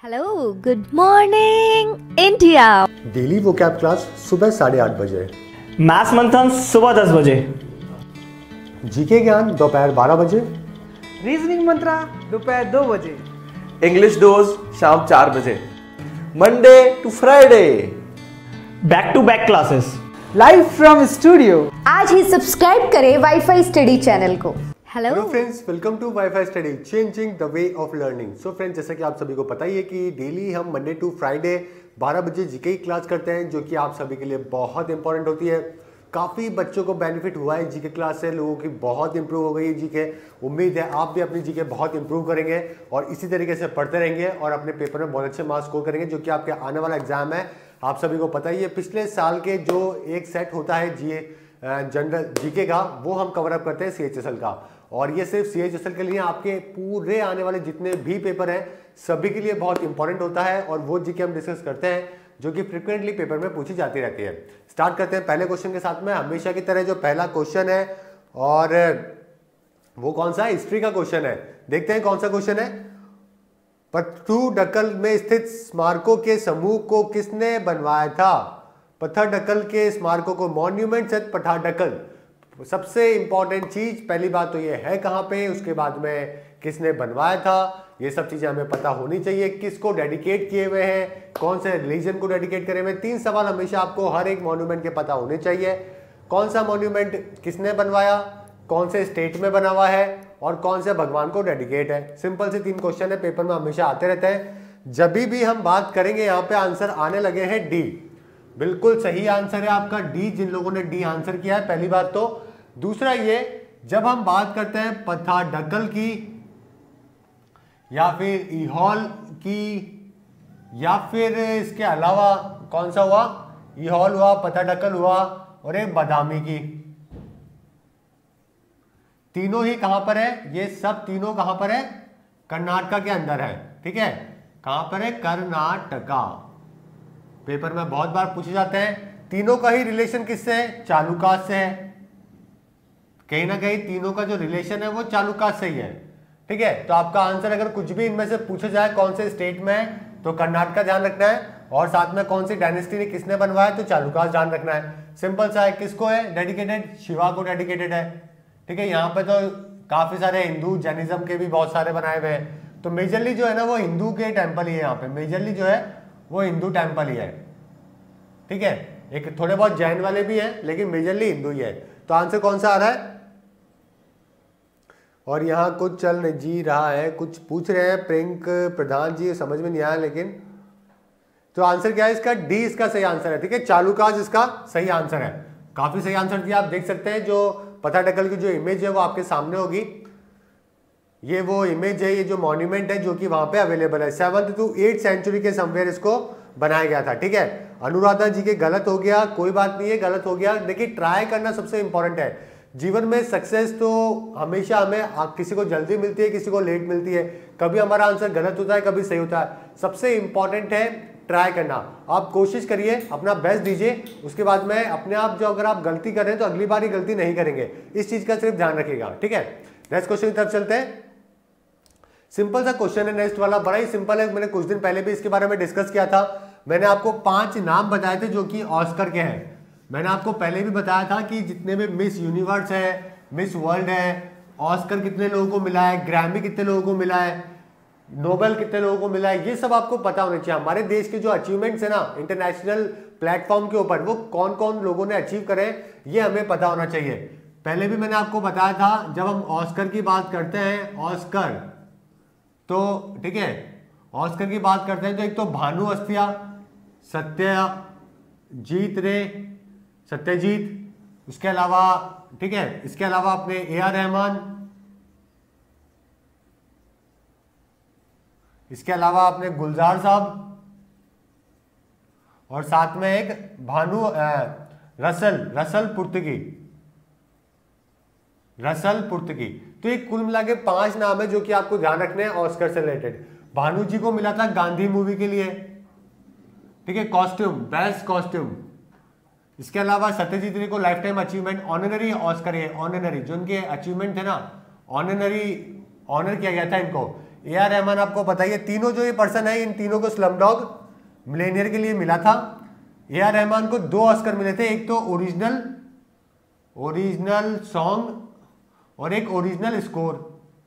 Hello, good morning India. Daily vocab class सुबह 8:30 बजे, maths मंथन सुबह 10 बजे, जीके ज्ञान दोपहर 12 बजे, रीजनिंग मंत्रा दोपहर 2 बजे, इंग्लिश डोज शाम 4 बजे, Monday to Friday back to back classes, live from studio. आज ही सब्सक्राइब करें वाईफाई स्टडी चैनल को। Hello friends, welcome to WiFi Study changing the way of learning. So friends, जैसा कि आप सभी को पता ही है कि डेली हम मंडे टू फ्राइडे 12 बजे जीके की क्लास करते हैं, जो कि आप सभी के लिए बहुत इंपॉर्टेंट होती है। काफ़ी बच्चों को बेनिफिट हुआ है जीके क्लास से, लोगों की बहुत इंप्रूव हो गई है जीके। उम्मीद है आप भी अपनी जीके बहुत इंप्रूव करेंगे और इसी तरीके से पढ़ते रहेंगे और अपने पेपर में बहुत अच्छे मार्क्स स्कोर करेंगे, जो कि आपके आने वाला एग्जाम है। आप सभी को पता ही है, पिछले साल के जो एक सेट होता है जनरल जीके का, वो हम कवर अप करते हैं CHSL का। और ये सिर्फ CHSL के लिए, आपके पूरे आने वाले जितने भी पेपर हैं सभी के लिए बहुत इंपॉर्टेंट होता है। और वो जीके हम डिस्कस करते हैं जो कि फ्रिक्वेंटली पेपर में पूछी जाती रहती है। स्टार्ट करते हैं पहले क्वेश्चन के साथ में। हमेशा की तरह जो पहला क्वेश्चन है, और वो कौन सा है? हिस्ट्री का क्वेश्चन है। देखते हैं कौन सा क्वेश्चन है। पत्थरडक्कल में स्थित स्मारकों के समूह को किसने बनवाया था? पत्थरडक्कल के स्मारकों को, मॉन्यूमेंट्स एट पत्थरडक्कल। सबसे इंपॉर्टेंट चीज, पहली बात तो ये है कहां पे, उसके बाद में किसने बनवाया था, ये सब चीजें हमें पता होनी चाहिए। किसको डेडिकेट किए हुए हैं, कौन से रिलीजन को डेडिकेट करे हुए। 3 सवाल हमेशा आपको हर एक मॉन्यूमेंट के पता होने चाहिए। कौन सा मॉन्यूमेंट किसने बनवाया, कौन से स्टेट में बना हुआ है, और कौन से भगवान को डेडिकेट है। सिंपल से 3 क्वेश्चन है, पेपर में हमेशा आते रहते हैं। जब भी हम बात करेंगे, यहाँ पे आंसर आने लगे हैं डी। बिल्कुल सही आंसर है आपका डी, जिन लोगों ने डी आंसर किया है। पहली बात तो। दूसरा ये, जब हम बात करते हैं पत्थरडक्कल की या फिर ईहॉल की, या फिर इसके अलावा कौन सा हुआ, ईहॉल हुआ, पत्थरडक्कल हुआ और एक बादामी की, तीनों ही कहां पर है? ये सब तीनों कहां पर है? कर्नाटका के अंदर है। ठीक है, कहां पर है? कर्नाटका। पेपर में बहुत बार पूछे जाते हैं। तीनों का ही रिलेशन किससे है? चालुक्य से है। कहीं ना कहीं तीनों का जो रिलेशन है वो चालुक्य से ही है। ठीक है, तो आपका आंसर अगर कुछ भी इनमें से पूछा जाए कौन से स्टेट में है, तो कर्नाटका ध्यान रखना है, और साथ में कौन सी डायनेस्टी ने किसने बनवाया, तो चालुक्य ध्यान रखना है। सिंपल सा है। किसको है डेडिकेटेड? शिवा को डेडिकेटेड है। ठीक है, यहाँ पे तो काफी सारे हिंदू जैनिज्म के भी बहुत सारे बनाए हुए हैं। तो मेजरली जो है ना वो हिंदू के टेम्पल ही है। यहाँ पे मेजरली जो है वो हिंदू टेम्पल ही है। ठीक है, एक थोड़े बहुत जैन वाले भी हैं, लेकिन मेजरली हिंदू ही है। तो आंसर कौन सा आ रहा है? और यहाँ कुछ चल जी रहा है, कुछ पूछ रहे हैं प्रियंक प्रधान जी, समझ में नहीं आया लेकिन। तो आंसर क्या है इसका? डी इसका सही आंसर है। ठीक है, चालुक्य इसका सही आंसर है। काफी सही आंसर दिया। आप देख सकते हैं जो पत्थरडक्कल की जो इमेज है वो आपके सामने होगी। ये वो इमेज है, ये जो मॉन्यूमेंट है जो कि वहां पे अवेलेबल है। 7th to 8th सेंचुरी के समवेयर इसको बनाया गया था। ठीक है, अनुराधा जी के गलत हो गया, कोई बात नहीं है, गलत हो गया। देखिए, ट्राई करना सबसे इंपॉर्टेंट है जीवन में। सक्सेस तो हमेशा हमें किसी को जल्दी मिलती है, किसी को लेट मिलती है। कभी हमारा आंसर गलत होता है, कभी सही होता है। सबसे इंपॉर्टेंट है ट्राई करना। आप कोशिश करिए, अपना बेस्ट दीजिए, उसके बाद में अपने आप जो अगर आप गलती कर रहे हैं तो अगली बार ये गलती नहीं करेंगे। इस चीज का सिर्फ ध्यान रखिएगा। ठीक है, नेक्स्ट क्वेश्चन की तरफ चलते हैं। सिंपल सा क्वेश्चन है नेक्स्ट वाला, बड़ा ही सिंपल है। मैंने कुछ दिन पहले भी इसके बारे में डिस्कस किया था। मैंने आपको 5 नाम बताए थे जो कि ऑस्कर के हैं। मैंने आपको पहले भी बताया था कि जितने भी मिस यूनिवर्स है, मिस वर्ल्ड है, ऑस्कर कितने लोगों को मिला है, ग्रैमी कितने लोगों को मिला है, नोबेल कितने लोगों को मिला है, ये सब आपको पता होना चाहिए। हमारे देश के जो अचीवमेंट्स है ना इंटरनेशनल प्लेटफॉर्म के ऊपर, वो कौन कौन लोगों ने अचीव करे, ये हमें पता होना चाहिए। पहले भी मैंने आपको बताया था, जब हम ऑस्कर की बात करते हैं, ऑस्कर तो ठीक है, ऑस्कर की बात करते हैं तो एक तो भानु अस्थिया, सत्यजीत, उसके अलावा ठीक है, इसके अलावा अपने AR रहमान, इसके अलावा अपने गुलजार साहब, और साथ में एक भानु रसल पुर्तगी। तो एक कुल मिला के 5 नाम है जो कि आपको ध्यान रखने हैं ऑस्कर से रिलेटेड। भानु जी को मिला था गांधी मूवी के लिए। ठीक है, कॉस्ट्यूम, बेस्ट कॉस्ट्यूम। इसके अलावा सत्यजीत रे को lifetime achievement honorary Oscar है, ऑनररी जो उनके अचीवमेंट थे ना, ऑनररी ऑनर किया गया था इनको। ए आर रहमान आपको पता ही है, तीनों जो ये पर्सन है इन तीनों को स्लमडॉग मिलियनेयर के लिए मिला था। ए आर रहमान को 2 ऑस्कर मिले थे, एक तो ओरिजिनल सॉन्ग और एक ओरिजिनल स्कोर।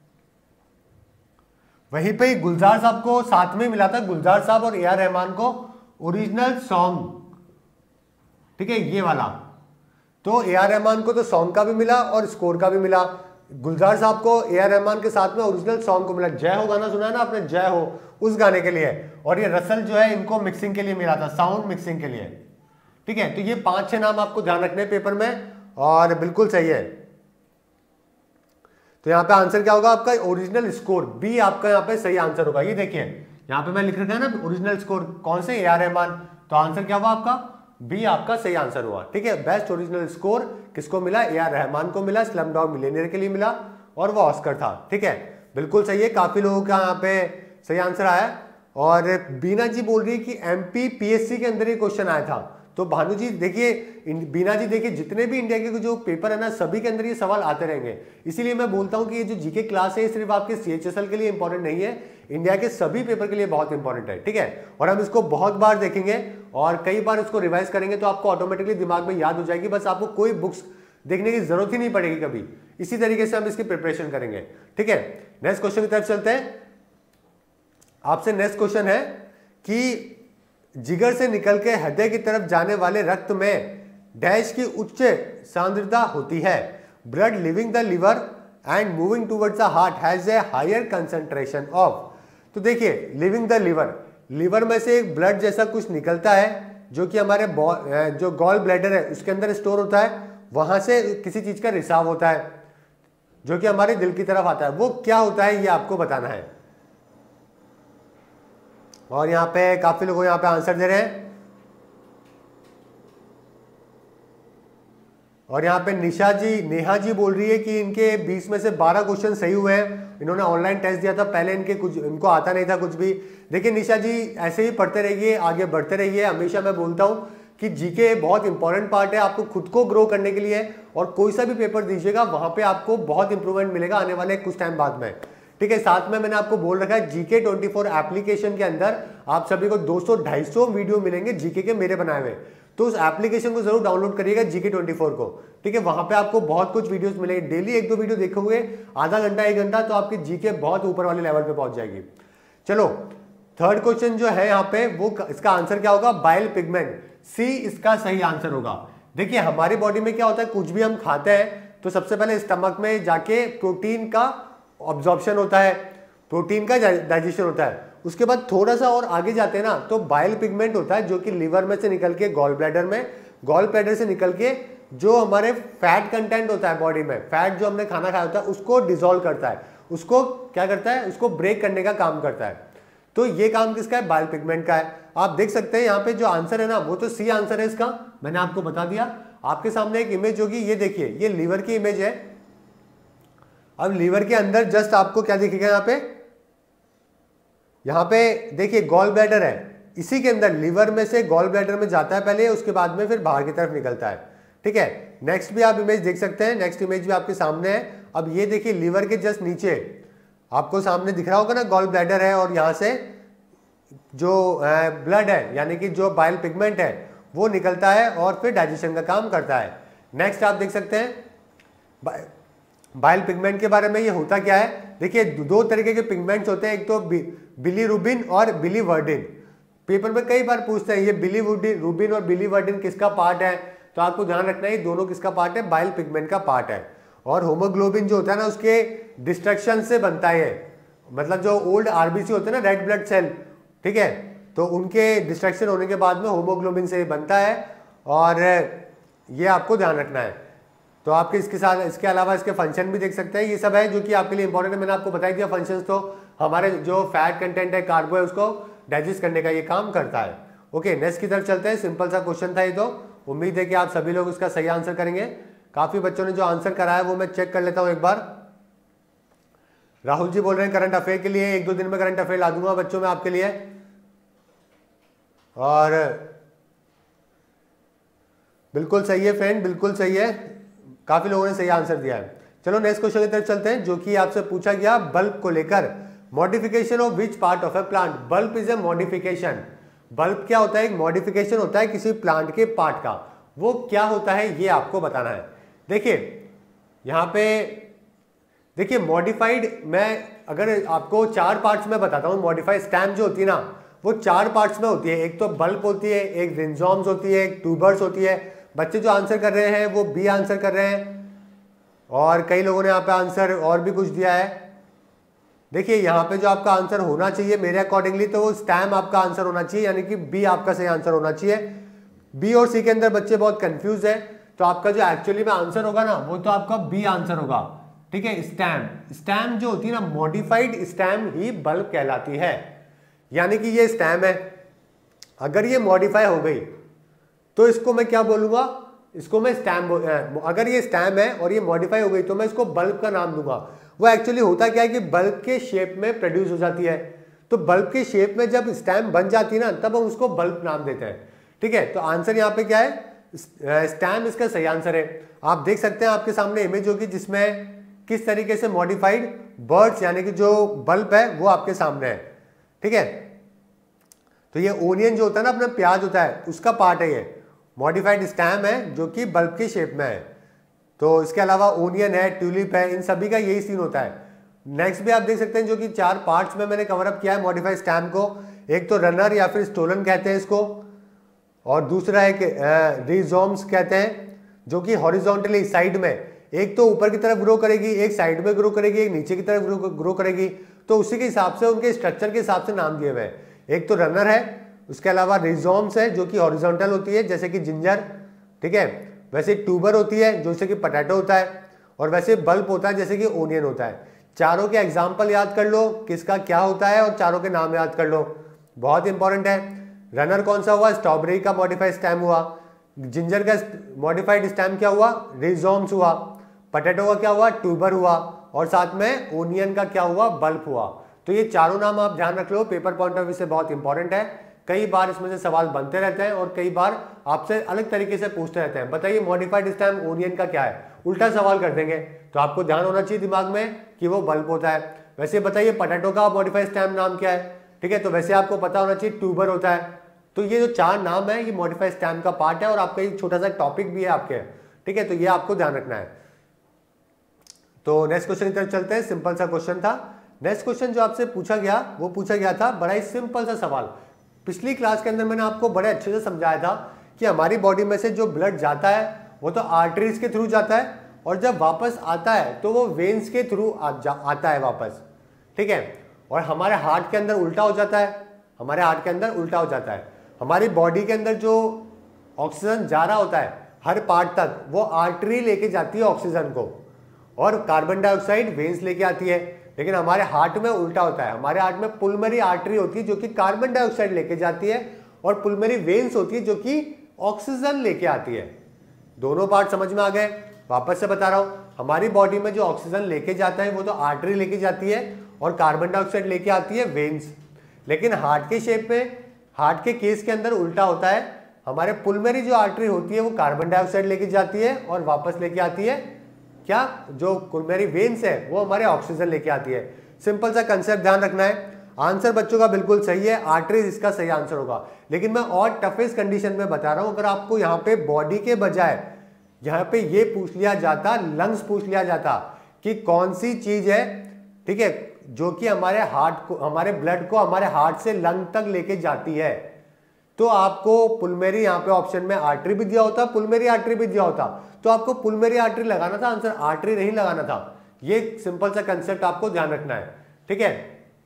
वहीं पे गुलजार साहब को साथ में मिला था, गुलजार साहब और ए आर रहमान को ओरिजिनल सॉन्ग, ठीक है ये वाला। तो ए आर रहमान को तो सॉन्ग का भी मिला और स्कोर का भी मिला, गुलजार साहब को ए आर रहमान के साथ में ओरिजिनल सॉन्ग को मिला। जय हो गाना सुना है ना आपने, जय हो, उस गाने के लिए। और ये रसल जो है इनको मिक्सिंग के लिए मिला था, साउंड मिक्सिंग के लिए, ठीक है। तो ये 5-6 नाम आपको ध्यान रखने पेपर में, और बिल्कुल सही है। तो यहाँ पे आंसर क्या होगा आपका, ओरिजिनल स्कोर, बी आपका यहाँ पे सही आंसर होगा। ये देखिए यहाँ पे मैं लिख रखा है ना ओरिजिनल स्कोर, कौन से, ए आर रहमान, तो आंसर क्या हुआ आपका, बी आपका सही आंसर हुआ, ठीक है। बेस्ट ओरिजिनल स्कोर किसको मिला, ए आर रहमान को मिला, स्लमडॉग मिलियनेयर के लिए मिला, और वो ऑस्कर था, ठीक है, बिल्कुल सही है। काफी लोगों का यहाँ पे सही आंसर आया। और बीना जी बोल रही है कि एमपी पीएससी के अंदर ये क्वेश्चन आया था। तो भानु जी देखिए, बीना जी देखिए, जितने भी इंडिया के जो पेपर है ना सभी के अंदर ये सवाल आते रहेंगे। इसीलिए मैं बोलता हूं कि ये जो जीके क्लास है सिर्फ आपके सीएचएसएल के लिए इंपॉर्टेंट नहीं है, इंडिया के सभी पेपर के लिए बहुत इंपॉर्टेंट है, ठीक है। और हम इसको बहुत बार देखेंगे और कई बार इसको रिवाइज करेंगे तो आपको ऑटोमेटिकली दिमाग में याद हो जाएगी, बस आपको कोई बुक्स देखने की जरूरत ही नहीं पड़ेगी कभी। इसी तरीके से हम इसकी प्रिपरेशन करेंगे, ठीक है। नेक्स्ट क्वेश्चन की तरफ चलते हैं। आपसे नेक्स्ट क्वेश्चन है कि जिगर से निकल के हृदय की तरफ जाने वाले रक्त में डैश की उच्च सांद्रता होती है। Blood leaving the liver and moving towards the heart has a higher concentration of. तो देखिए लिविंग द लिवर, लिवर में से एक ब्लड जैसा कुछ निकलता है जो कि हमारे जो गॉल ब्लैडर है उसके अंदर स्टोर होता है, वहां से किसी चीज का रिसाव होता है जो कि हमारे दिल की तरफ आता है। वो क्या होता है ये आपको बताना है। और यहाँ पे काफी लोग यहाँ पे आंसर दे रहे हैं। और यहाँ पे नेहा जी बोल रही है कि इनके 20 में से 12 क्वेश्चन सही हुए हैं। इन्होंने ऑनलाइन टेस्ट दिया था पहले, इनको आता नहीं था कुछ भी। देखिए निशा जी ऐसे ही पढ़ते रहिए, आगे बढ़ते रहिए। हमेशा मैं बोलता हूँ कि जीके बहुत इंपॉर्टेंट पार्ट है आपको खुद को ग्रो करने के लिए, और कोई सा भी पेपर दीजिएगा वहां पे आपको बहुत इंप्रूवमेंट मिलेगा आने वाले कुछ टाइम बाद में, ठीक है। साथ में मैंने आपको बोल रखा है जीके 24 एप्लीकेशन के अंदर आप सभी को 200-250 वीडियो मिलेंगे जीके के मेरे बनाए हुए। तो उस एप्लीकेशन को जरूर डाउनलोड करिएगा जीके 24 को, ठीक है। वहां पे आपको बहुत कुछ वीडियोस मिलेंगे, डेली 1-2 वीडियो देखोगे आधा घंटा 1 घंटा, तो आपकी जीके बहुत ऊपर वाले लेवल पे पहुंच जाएगी। चलो थर्ड क्वेश्चन जो है यहाँ पे वो इसका आंसर क्या होगा, बाइल पिगमेंट, सी इसका सही आंसर होगा। देखिए हमारी बॉडी में क्या होता है, कुछ भी हम खाते हैं तो सबसे पहले स्टमक में जाके प्रोटीन का ऑब्जॉर्प्शन होता है, प्रोटीन का डाइजेशन होता है। उसके बाद थोड़ा सा और आगे जाते हैं ना तो बाइल पिगमेंट होता है जो कि लिवर में से निकल के गॉल ब्लैडर में, गॉल ब्लैडर से निकल के जो हमारे फैट कंटेंट होता है बॉडी में, फैट जो हमने खाना खाया होता है उसको डिसॉल्व करता है, उसको क्या करता है, उसको ब्रेक करने का काम करता है। तो ये काम किसका है, बाइल पिगमेंट का है। आप देख सकते हैं यहाँ पे जो आंसर है ना वो तो सी आंसर है इसका, मैंने आपको बता दिया। आपके सामने एक इमेज होगी, ये देखिए ये लीवर की इमेज है। अब लीवर के अंदर जस्ट आपको क्या दिखेगा यहाँ पे देखिए गॉल ब्लैडर है, इसी के अंदर लीवर में से गॉल ब्लैडर में जाता है पहले, उसके बाद में फिर बाहर की तरफ निकलता है, ठीक है। नेक्स्ट भी आप इमेज देख सकते हैं, नेक्स्ट इमेज भी आपके सामने है। अब ये देखिए लीवर के जस्ट नीचे आपको सामने दिख रहा होगा ना गॉल ब्लैडर है, और यहां से जो ब्लड है यानी कि जो बाइल पिगमेंट है वो निकलता है और फिर डाइजेशन का काम करता है। नेक्स्ट आप देख सकते हैं बाइल पिगमेंट के बारे में, ये होता क्या है, देखिए 2 तरीके के पिगमेंट्स होते हैं, एक तो बिलीरुबिन और बिलीवर्डिन। पेपर में कई बार पूछते हैं ये बिलीरुबिन और बिलीवर्डिन किसका पार्ट है, तो आपको ध्यान रखना है ये दोनों किसका पार्ट है, बाइल पिगमेंट का पार्ट है। और होमोग्लोबिन जो होता है ना उसके डिस्ट्रक्शन से बनता है, मतलब जो ओल्ड आरबीसी होते हैं ना रेड ब्लड सेल, ठीक है, तो उनके डिस्ट्रक्शन होने के बाद में होमोग्लोबिन से बनता है, और ये आपको ध्यान रखना है। तो आपके इसके साथ इसके अलावा इसके फंक्शन भी देख सकते हैं, ये सब है जो कि आपके लिए इंपॉर्टेंट है। मैंने आपको बता दिया फंक्शंस, तो हमारे जो फैट कंटेंट है कार्बो है उसको डाइजेस्ट करने का ये काम करता है। ओके नेक्स्ट की तरफ चलते हैं। सिंपल सा क्वेश्चन था ये, तो उम्मीद है कि आप सभी लोग इसका सही आंसर करेंगे। काफी बच्चों ने जो आंसर कराया वो मैं चेक कर लेता हूं एक बार। राहुल जी बोल रहे हैं करंट अफेयर के लिए 1-2 दिन में करंट अफेयर ला दूंगा बच्चों में आपके लिए, और बिल्कुल सही है फ्रेंड, बिल्कुल सही है, काफी लोगों ने सही आंसर दिया है। चलो नेक्स्ट क्वेश्चन की तरफ चलते हैं जो कि आपसे पूछा गया बल्ब को लेकर modification of which part of a plant, bulb is a modification. Bulb क्या होता है, एक मॉडिफिकेशन होता है किसी प्लांट के पार्ट का, वो क्या होता है ये आपको बताना है। देखिए यहाँ पे देखिए मॉडिफाइड, मैं अगर आपको 4 पार्ट्स में बताता हूँ, मॉडिफाइड स्टेम जो होती है ना वो 4 पार्ट्स में होती है। एक तो बल्ब होती है, एक रिंजॉम्स होती है, एक ट्यूबर्स होती है। बच्चे जो आंसर कर रहे हैं वो बी आंसर कर रहे हैं, और कई लोगों ने यहाँ पे आंसर और भी कुछ दिया है। देखिए यहाँ पे जो आपका आंसर होना चाहिए मेरे अकॉर्डिंगली तो वो स्टेम आपका आंसर होना चाहिए, यानी कि बी आपका सही आंसर होना चाहिए। बी और सी के अंदर बच्चे बहुत कंफ्यूज है, तो आपका जो एक्चुअली में आंसर होगा ना वो तो आपका बी आंसर होगा। ठीक है, स्टेम जो होती है ना, मॉडिफाइड स्टेम ही बल्ब कहलाती है। यानी कि ये स्टेम है, अगर ये मॉडिफाई हो गई तो इसको मैं क्या बोलूंगा, इसको मैं स्टेम, अगर ये स्टेम है और ये मॉडिफाई हो गई तो मैं इसको बल्ब का नाम दूंगा। वो एक्चुअली होता क्या है कि बल्ब के शेप में प्रोड्यूस हो जाती है, तो बल्ब के शेप में जब स्टेम बन जाती है ना तब हम उसको बल्ब नाम देते हैं। ठीक है, तो आंसर यहाँ पे क्या है, स्टेम इसका सही आंसर है। आप देख सकते हैं आपके सामने इमेज होगी जिसमें किस तरीके से मॉडिफाइड बर्ड्स यानी कि जो बल्ब है वो आपके सामने है। ठीक है, तो ये ओनियन जो होता है ना, अपना प्याज होता है उसका पार्ट है, ये मॉडिफाइड स्टेम है जो कि बल्ब के शेप में है। तो इसके अलावा ओनियन है, ट्यूलिप है, इन सभी का यही सीन होता है। नेक्स्ट भी आप देख सकते हैं जो कि 4 पार्ट्स में मैंने कवर अप किया है मॉडिफाइड स्टेम को। एक तो रनर या फिर स्टोलन कहते हैं इसको, और दूसरा एक रिजोम्स कहते हैं जो कि हॉरिजॉन्टली साइड में, एक तो ऊपर की तरफ ग्रो करेगी, एक साइड में ग्रो करेगी, एक नीचे की तरफ ग्रो करेगी। तो उसी के हिसाब से उनके स्ट्रक्चर के हिसाब से नाम दिए हुए हैं। एक तो रनर है, उसके अलावा रिजोम्स है जो कि हॉरिजॉन्टल होती है जैसे कि जिंजर। ठीक है, वैसे ट्यूबर होती है जैसे कि पोटैटो होता है, और वैसे बल्ब होता है जैसे कि ओनियन होता है। चारों के एग्जाम्पल याद कर लो किसका क्या होता है और चारों के नाम याद कर लो, बहुत इंपॉर्टेंट है। रनर कौन सा हुआ, स्ट्रॉबेरी का मॉडिफाइड स्टेम हुआ। जिंजर का मॉडिफाइड स्टेम क्या हुआ, रिजोम्स हुआ। पोटैटो का क्या हुआ, ट्यूबर हुआ। और साथ में ओनियन का क्या हुआ, बल्ब हुआ। तो ये चारों नाम आप ध्यान रख लो, पेपर पॉइंट ऑफ व्यू से बहुत इंपॉर्टेंट है। कई बार इसमें से सवाल बनते रहते हैं और कई बार आपसे अलग तरीके से पूछते रहते हैं, बताइए मॉडिफाइड स्टेम ओनियन का क्या है, उल्टा सवाल कर देंगे। तो आपको ध्यान होना चाहिए दिमाग में कि वो बल्ब होता है। वैसे बताइए पोटैटो का मॉडिफाइड स्टेम नाम क्या है, ठीक है, तो वैसे आपको पता होना चाहिए ट्यूबर होता है। तो ये जो 4 नाम है ये मॉडिफाइड स्टेम का पार्ट है, और आपका एक छोटा सा टॉपिक भी है आपके। ठीक है, तो ये आपको ध्यान रखना है। तो नेक्स्ट क्वेश्चन की तरफ चलते हैं। सिंपल सा क्वेश्चन था। नेक्स्ट क्वेश्चन जो आपसे पूछा गया वो पूछा गया था बड़ा ही सिंपल सा सवाल। पिछली क्लास के अंदर मैंने आपको बड़े अच्छे से समझाया था कि हमारी बॉडी में से जो ब्लड जाता है वो तो आर्टरीज के थ्रू जाता है, और जब वापस आता है तो वो वेन्स के थ्रू आता है वापस। ठीक है, और हमारे हार्ट के अंदर उल्टा हो जाता है, हमारे हार्ट के अंदर उल्टा हो जाता है। हमारी बॉडी के अंदर जो ऑक्सीजन जा रहा होता है हर पार्ट तक, वो आर्टरी लेके जाती है ऑक्सीजन को, और कार्बन डाइऑक्साइड वेन्स लेके आती है। लेकिन हमारे हार्ट में उल्टा होता है, हमारे हार्ट में पुलमरी आर्टरी होती है जो कि कार्बन डाइऑक्साइड लेके जाती है, और पुलमरी वेन्स होती है जो कि ऑक्सीजन लेके आती है। दोनों पार्ट समझ में आ गए? वापस से बता रहा हूं, हमारी बॉडी में जो ऑक्सीजन लेके जाता है वो तो आर्टरी लेके जाती है, और कार्बन डाइऑक्साइड लेके आती है वेन्स। लेकिन हार्ट के शेप में, हार्ट के केस के अंदर उल्टा होता है। हमारे पुलमरी जो आर्टरी होती है वो कार्बन डाइऑक्साइड लेके जाती है और वापस लेके आती है क्या, जो पुलमरी वेन्स है वो हमारे ऑक्सीजन लेके आती है। सिंपल सा कंसेप्ट ध्यान रखना है। आंसर बच्चों का बिल्कुल सही है, आर्टरीज इसका सही आंसर होगा। लेकिन मैं और टफेस्ट कंडीशन में बता रहा हूं, अगर आपको यहाँ पे बॉडी के बजाय यहाँ पे ये पूछ लिया जाता, लंग्स पूछ लिया जाता कि कौन सी चीज है, ठीक है, जो कि हमारे हार्ट को, हमारे ब्लड को हमारे हार्ट से लंग तक लेके जाती है, तो आपको पुलमेरी यहाँ पे ऑप्शन में आर्टरी भी दिया होता, पुलमेरी आर्टरी भी दिया होता, तो आपको पुलमेरी आर्टरी लगाना था, आंसर आर्टरी नहीं लगाना था। ये सिंपल सा कंसेप्ट आपको ध्यान रखना है। ठीक है,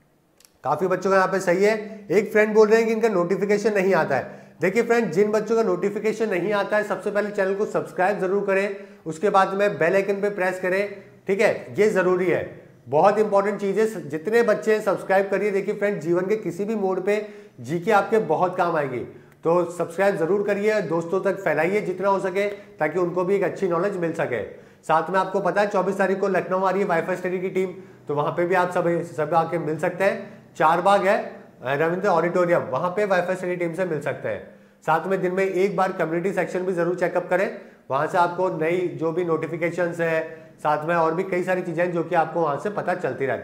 काफी बच्चों का यहाँ पे सही है। एक फ्रेंड बोल रहे हैं कि इनका नोटिफिकेशन नहीं आता है। देखिए फ्रेंड, जिन बच्चों का नोटिफिकेशन नहीं आता है सबसे पहले चैनल को सब्सक्राइब जरूर करें, उसके बाद में बेल आइकन पे प्रेस करें। ठीक है, ये जरूरी है, बहुत इंपॉर्टेंट चीज है। जितने बच्चे सब्सक्राइब करिए। देखिए फ्रेंड, जीवन के किसी भी मोड पे जीके आपके बहुत काम आएगी, तो सब्सक्राइब जरूर करिए, दोस्तों तक फैलाइए जितना हो सके, ताकि उनको भी एक अच्छी नॉलेज मिल सके। साथ में आपको पता है 24 तारीख को लखनऊ आ रही है वाईफाई स्टडी की टीम, तो वहां पे भी आप सब आके मिल सकते हैं। 4 बाग है रविंद्र ऑडिटोरियम, वहां पे वाईफाई स्टडी टीम से मिल सकते हैं। साथ में दिन में एक बार कम्युनिटी सेक्शन भी जरूर चेकअप करें, वहां से आपको नई जो भी नोटिफिकेशंस है, साथ में और भी कई सारी चीजें जो कि आपको वहां से पता चलती रहती है।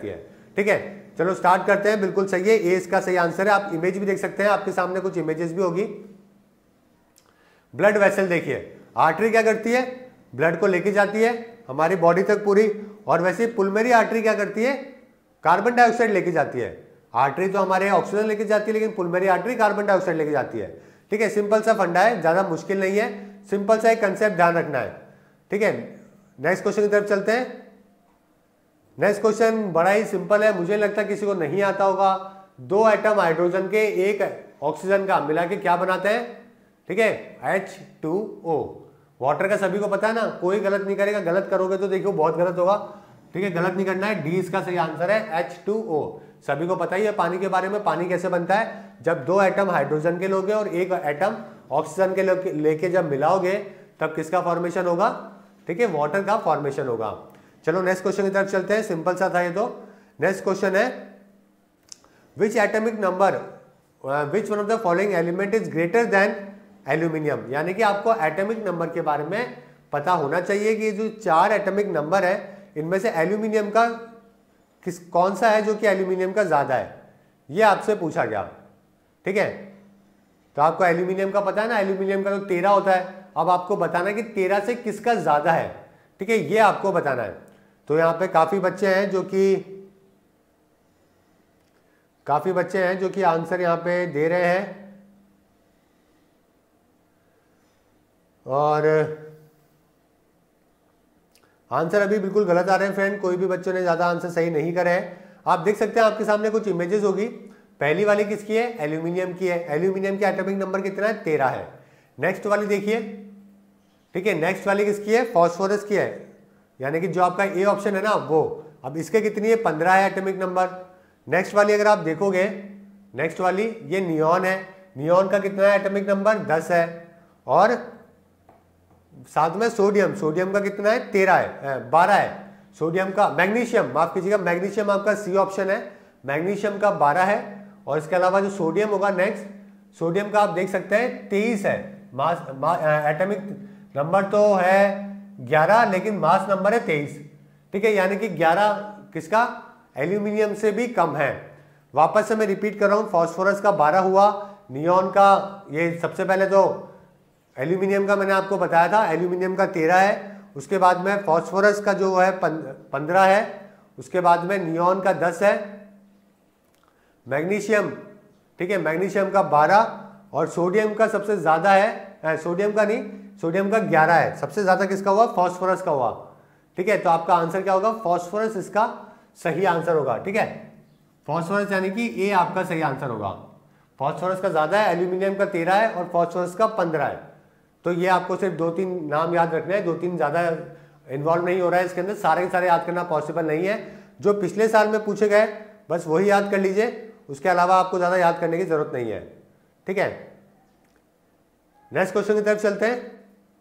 ठीक है, चलो स्टार्ट करते हैं। बिल्कुल सही है, ए इसका सही आंसर है। आप इमेज भी देख सकते हैं, आपके सामने कुछ इमेजेस भी होगी। ब्लड वेसल देखिए, आर्टरी क्या करती है, ब्लड को लेके जाती है हमारी बॉडी तक पूरी, और वैसे पुलमरी आर्टरी क्या करती है, कार्बन डाइऑक्साइड लेके जाती है। आर्टरी तो हमारे ऑक्सीजन लेके जाती है, लेकिन पुलमरी आर्टरी कार्बन डाइऑक्साइड लेके जाती है। ठीक है, सिंपल सा फंडा है, ज्यादा मुश्किल नहीं है, सिंपल सा एक कंसेप्ट ध्यान रखना है। ठीक है, नेक्स्ट क्वेश्चन की तरफ चलते हैं। नेक्स्ट क्वेश्चन बड़ा ही सिंपल है, मुझे लगता है किसी को नहीं आता होगा। 2 एटम हाइड्रोजन के 1 ऑक्सीजन का मिला के क्या बनाते हैं, ठीक है, H2O। वाटर का सभी को पता है ना, कोई गलत नहीं करेगा, गलत करोगे तो देखियो बहुत गलत होगा। ठीक है, गलत नहीं करना है, डी इसका सही आंसर है, H2O। सभी को पता ही है पानी के बारे में, पानी कैसे बनता है, जब 2 एटम हाइड्रोजन के लोगे और 1 एटम ऑक्सीजन के लेके जब मिलाओगे तब किसका फॉर्मेशन होगा, ठीक है, वाटर का फॉर्मेशन होगा। चलो नेक्स्ट क्वेश्चन की तरफ चलते हैं, सिंपल सा था ये तो। नेक्स्ट क्वेश्चन है, which atomic number which one of the following element is greater than aluminium. यानी कि आपको एटॉमिक नंबर के बारे में पता होना चाहिए कि जो 4 एटॉमिक नंबर है इनमें से एल्यूमिनियम का कौन सा है जो कि एल्यूमिनियम का ज्यादा है, ये आपसे पूछा गया। ठीक है, तो आपको एल्यूमिनियम का पता है ना, एल्यूमिनियम का तो 13 होता है। अब आपको बताना है कि 13 से किसका ज्यादा है। ठीक है, ये आपको बताना है। तो यहाँ पे काफी बच्चे हैं जो कि आंसर यहाँ पे दे रहे हैं, और आंसर अभी बिल्कुल गलत आ रहे हैं फ्रेंड, कोई भी बच्चों ने ज्यादा आंसर सही नहीं करे हैं। आप देख सकते हैं आपके सामने कुछ इमेजेस होगी। पहली वाली किसकी है, एल्यूमिनियम की है। एल्यूमिनियम की एटॉमिक नंबर कितना है, 13 है। नेक्स्ट वाली देखिए, ठीक है, नेक्स्ट वाली किसकी है, फॉस्फोरस की है, यानी कि जो आपका ए ऑप्शन है ना वो। अब इसके कितनी है, 15 है एटॉमिक नंबर। नेक्स्ट वाली अगर आप देखोगे, नेक्स्ट वाली ये नियॉन है, नियॉन का कितना है एटॉमिक नंबर, 10 है। और साथ में सोडियम, सोडियम का कितना है, 12 है। सोडियम का, मैग्नीशियम, माफ कीजिएगा, मैग्नीशियम आपका सी ऑप्शन है, मैग्नीशियम का 12 है। और इसके अलावा जो सोडियम होगा नेक्स्ट, सोडियम का आप देख सकते हैं 23 है। एटॉमिक नंबर तो है 11, लेकिन मास नंबर है 23। ठीक है, यानी कि 11 किसका, एल्यूमिनियम से भी कम है। वापस से मैं रिपीट कर रहा हूं, फॉस्फोरस का 12 हुआ, नियॉन का, ये सबसे पहले तो एल्यूमिनियम का मैंने आपको बताया था, एल्यूमिनियम का 13 है। उसके बाद में फॉस्फोरस का जो है 15 है। उसके बाद में नियॉन का 10 है। मैग्नीशियम, ठीक है, मैग्नीशियम का 12, और सोडियम का सबसे ज्यादा है, सोडियम का नहीं, सोडियम का 11 है। सबसे ज्यादा किसका हुआ, फॉस्फोरस का हुआ। ठीक है, तो आपका आंसर क्या होगा, फॉस्फोरस इसका सही आंसर होगा। ठीक है, फॉस्फोरस यानी कि ए आपका सही आंसर होगा। फॉस्फोरस का ज्यादा है, एल्यूमिनियम का 13 है और फॉस्फोरस का 15 है। तो ये आपको सिर्फ 2-3 नाम याद रखने हैं, 2-3 ज्यादा इन्वॉल्व नहीं हो रहा है इसके अंदर, सारे के सारे याद करना पॉसिबल नहीं है। जो पिछले साल में पूछे गए बस वही याद कर लीजिए, उसके अलावा आपको ज्यादा याद करने की जरूरत नहीं है। ठीक है, नेक्स्ट क्वेश्चन की तरफ चलते हैं।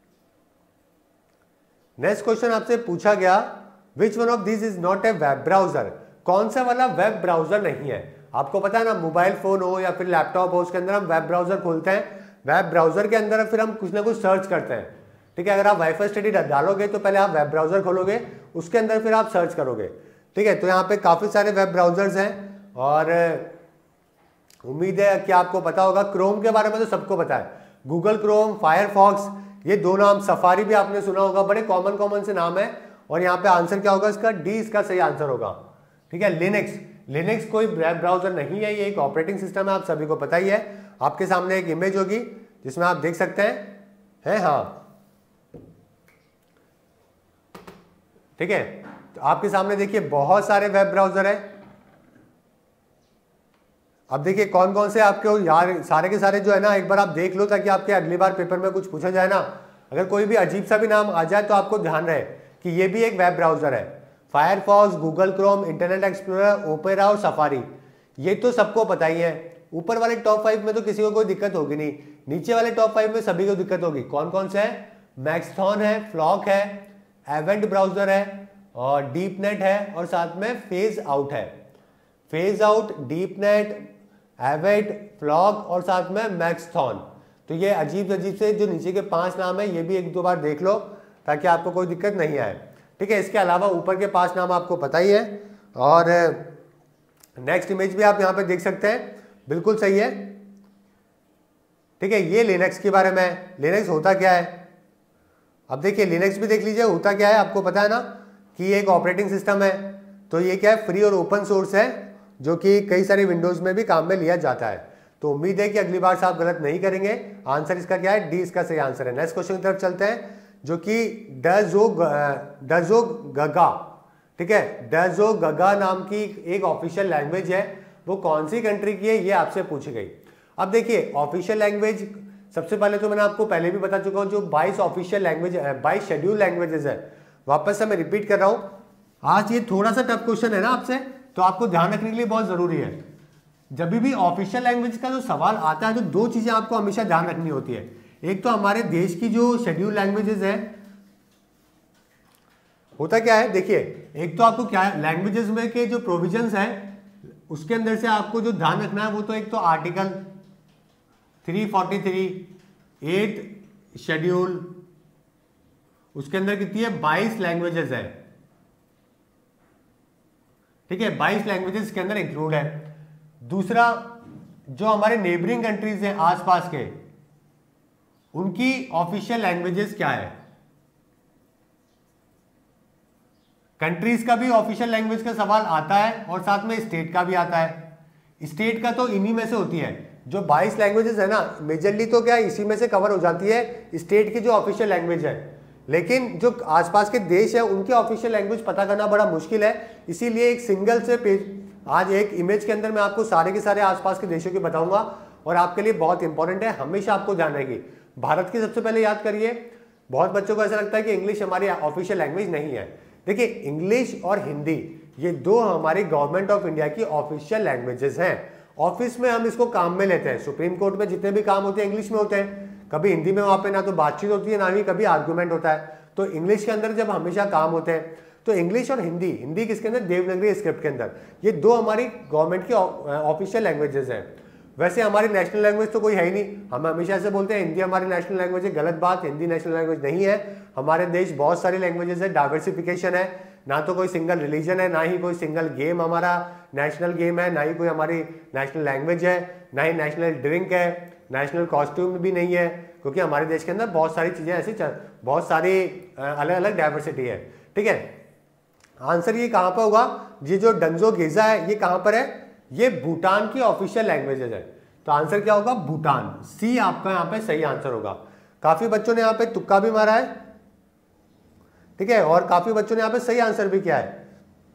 नेक्स्ट क्वेश्चन आपसे पूछा गया, which one of this is not a web browser. कौन सा वाला वेब ब्राउजर नहीं है। आपको पता है ना, मोबाइल फोन हो या फिर लैपटॉप हो, उसके अंदर हम वेब ब्राउजर खोलते हैं, वेब ब्राउजर के अंदर फिर हम कुछ ना कुछ सर्च करते हैं। ठीक है, अगर आप वाईफाई स्टडी डालोगे तो पहले आप वेब ब्राउजर खोलोगे, उसके अंदर फिर आप सर्च करोगे। ठीक है, तो यहाँ पे काफी सारे वेब ब्राउजर्स हैं, और उम्मीद है कि आपको पता होगा। क्रोम के बारे में तो सबको पता है, गूगल क्रोम, फायरफॉक्स, ये 2 नाम, सफारी भी आपने सुना होगा, बड़े कॉमन से नाम है। और यहाँ पे आंसर क्या होगा इसका, डी इसका सही आंसर होगा। ठीक है, लिनक्स कोई वेब ब्राउजर नहीं है, ये एक ऑपरेटिंग सिस्टम है, आप सभी को पता ही है। आपके सामने एक इमेज होगी जिसमें आप देख सकते हैं, हाँ, ठीक है, तो आपके सामने देखिए बहुत सारे वेब ब्राउजर है। अब देखिए कौन कौन से आपके यार, सारे के सारे जो है ना, एक बार आप देख लो ताकि आपके अगली बार पेपर में कुछ पूछा जाए ना, अगर कोई भी अजीब सा भी नाम आ जाए तो आपको ध्यान रहे कि ये भी एक वेब ब्राउजर है। Firefox, Google Chrome, Internet Explorer, Opera और सफारी, ये तो सबको पता ही है। ऊपर वाले टॉप 5 में तो किसी को कोई दिक्कत होगी नहीं, नीचे वाले टॉप 5 में सभी को दिक्कत होगी। कौन कौन से है, मैक्सथॉन है, फ्लॉक है, एवेंट ब्राउजर है, और डीपनेट है, और साथ में फेज आउट है। PhaseOut, DeepNet, Avant, Flock और साथ में मैक्सथॉन। तो ये अजीब से जो नीचे के 5 नाम है, ये भी 1-2 बार देख लो ताकि आपको कोई दिक्कत नहीं आए। ठीक है, इसके अलावा ऊपर के 5 नाम आपको पता ही है, और नेक्स्ट इमेज भी आप यहां पे देख सकते हैं, बिल्कुल सही है। ठीक है, ये लिनक्स के बारे में, लिनक्स होता क्या है। अब देखिए लिनक्स भी देख लीजिए होता क्या है, आपको पता है ना कि ये एक ऑपरेटिंग सिस्टम है। तो ये क्या है, फ्री और ओपन सोर्स है, जो कि कई सारे विंडोज में भी काम में लिया जाता है। तो उम्मीद है कि अगली बार से आप गलत नहीं करेंगे। आंसर इसका क्या है, डी इसका सही आंसर है। नेक्स्ट क्वेश्चन की तरफ चलते हैं, जो कि डजो गगा, ठीक है, डजो गगा नाम की एक ऑफिशियल लैंग्वेज है, वो कौन सी कंट्री की है, ये आपसे पूछी गई। अब देखिए ऑफिशियल लैंग्वेज, सबसे पहले तो मैंने आपको पहले भी बता चुका हूं, जो 22 ऑफिशियल लैंग्वेज है, 22 शेड्यूल लैंग्वेजेस है। वापस से मैं रिपीट कर रहा हूं, आज ये थोड़ा सा टफ क्वेश्चन है ना आपसे, तो आपको ध्यान रखने के लिए बहुत जरूरी है। जब भी ऑफिशियल लैंग्वेज का जो सवाल आता है तो दो चीजें आपको हमेशा ध्यान रखनी होती है। एक तो हमारे देश की जो शेड्यूल लैंग्वेजेस है, होता क्या है, देखिए एक तो आपको क्या है, लैंग्वेजेस में के जो प्रोविजंस हैं उसके अंदर से आपको जो ध्यान रखना है वो तो एक तो आर्टिकल 343 8 शेड्यूल, उसके अंदर कितनी है, 22 लैंग्वेजेस है। ठीक है, 22 लैंग्वेजेस के अंदर इंक्लूड है। दूसरा, जो हमारे नेबरिंग कंट्रीज हैं आसपास के, उनकी ऑफिशियल लैंग्वेजेस क्या है। कंट्रीज का भी ऑफिशियल लैंग्वेज का सवाल आता है और साथ में स्टेट का भी आता है। स्टेट का तो इन्हीं में से होती है, जो 22 लैंग्वेजेस है ना, मेजरली तो क्या इसी में से कवर हो जाती है स्टेट की जो ऑफिशियल लैंग्वेज है। लेकिन जो आसपास के देश है उनकी ऑफिशियल लैंग्वेज पता करना बड़ा मुश्किल है, इसीलिए एक सिंगल से पेज, आज एक इमेज के अंदर मैं आपको सारे के सारे आसपास के देशों की बताऊंगा और आपके लिए बहुत इंपॉर्टेंट है, हमेशा आपको ध्यान रहेगी। भारत की सबसे पहले याद करिए, बहुत बच्चों को ऐसा लगता है कि इंग्लिश हमारी ऑफिशियल लैंग्वेज नहीं है। देखिए इंग्लिश और हिंदी ये दो हमारी गवर्नमेंट ऑफ इंडिया की ऑफिशियल लैंग्वेजेस हैं। ऑफिस में हम इसको काम में लेते हैं, सुप्रीम कोर्ट में जितने भी काम होते हैं इंग्लिश में होते हैं, कभी हिंदी में वहां पे ना तो बातचीत होती है ना ही कभी आर्गुमेंट होता है। तो इंग्लिश के अंदर जब हमेशा काम होते हैं तो इंग्लिश और हिंदी, हिंदी किसके अंदर, देवनागरी स्क्रिप्ट के अंदर, ये दो हमारी गवर्नमेंट की ऑफिशियल लैंग्वेजेस हैं। वैसे हमारी नेशनल लैंग्वेज तो कोई है ही नहीं, हम हमेशा ऐसे बोलते हैं हिंदी हमारी नेशनल लैंग्वेज है, गलत बात, हिंदी नेशनल लैंग्वेज नहीं है। हमारे देश बहुत सारी लैंग्वेजेस है, डाइवर्सिफिकेशन है, ना तो कोई सिंगल रिलीजन है, ना ही कोई सिंगल गेम हमारा नेशनल गेम है, ना ही कोई हमारी नेशनल लैंग्वेज है, ना ही नेशनल ड्रिंक है, नेशनल कॉस्ट्यूम भी नहीं है, क्योंकि हमारे देश के अंदर बहुत सारी चीजें ऐसी बहुत सारी अलग अलग डाइवर्सिटी है। ठीक है, आंसर ये कहां पर होगा, ये जो डंजो गेजा है ये कहां पर है, ये भूटान की ऑफिशियल लैंग्वेजेस है। तो आंसर क्या होगा, भूटान, सी आपका यहां पे सही आंसर होगा। काफी बच्चों ने यहां पे तुक्का भी मारा है, ठीक है, और काफी बच्चों ने यहां पे सही आंसर भी किया है,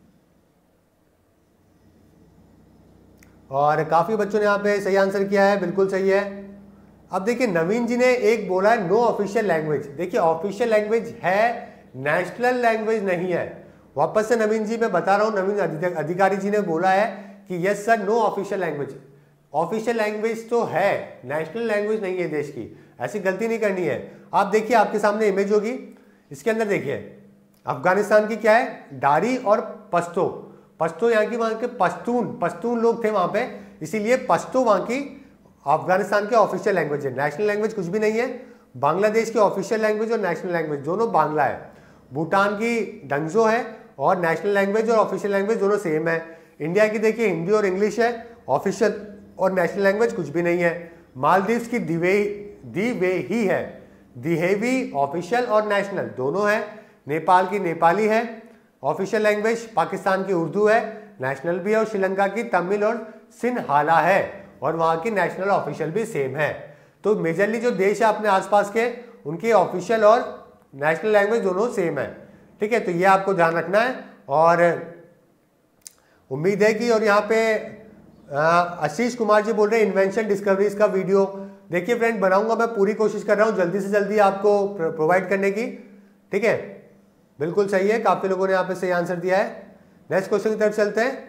और काफी बच्चों ने यहां पे सही आंसर किया है, बिल्कुल सही है। अब देखिए नवीन जी ने एक बोला है नो ऑफिशियल लैंग्वेज। देखिए ऑफिशियल लैंग्वेज है, नेशनल लैंग्वेज नहीं है। वापस से नवीन जी मैं बता रहा हूं, नवीन अधिकारी जी ने बोला है कि yes sir no official language. Official language तो है, नेशनल लैंग्वेज नहीं है देश की, ऐसी गलती नहीं करनी है। आप देखिए आपके सामने इमेज होगी, इसके अंदर देखिए अफगानिस्तान की क्या है, डारी और पश्तो। पश्तो यहाँ की, वहां के पश्तून लोग थे वहां पे, इसीलिए पश्तो वहां की अफगानिस्तान की ऑफिशियल लैंग्वेज है। नेशनल लैंग्वेज कुछ भी नहीं है। बांग्लादेश की ऑफिशियल लैंग्वेज और नेशनल लैंग्वेज दोनों बांग्ला है। भूटान की डंगजो है और नेशनल लैंग्वेज और ऑफिशियल लैंग्वेज दोनों सेम है। इंडिया की देखिए हिंदी और इंग्लिश है, ऑफिशियल और नेशनल लैंग्वेज कुछ भी नहीं है। मालदीव्स की दिवेही है, दिहेवी ऑफिशियल और नेशनल दोनों है। नेपाल की नेपाली है, ऑफिशियल लैंग्वेज। पाकिस्तान की उर्दू है, नेशनल भी है। और श्रीलंका की तमिल और सिन्हाला है, और वहां की नेशनल ऑफिशियल भी सेम है। तो मेजरली जो देश है अपने आसपास के, उनकी ऑफिशियल और नेशनल लैंग्वेज दोनों सेम है। ठीक है, तो ये आपको ध्यान रखना है। और उम्मीद है कि, और यहाँ पे आशीष कुमार जी बोल रहे हैं इन्वेंशन डिस्कवरीज का वीडियो। देखिए फ्रेंड, बनाऊंगा, मैं पूरी कोशिश कर रहा हूँ जल्दी से जल्दी आपको प्रोवाइड करने की। ठीक है, बिल्कुल सही है, काफी लोगों ने यहाँ पे सही आंसर दिया है। नेक्स्ट क्वेश्चन की तरफ चलते हैं।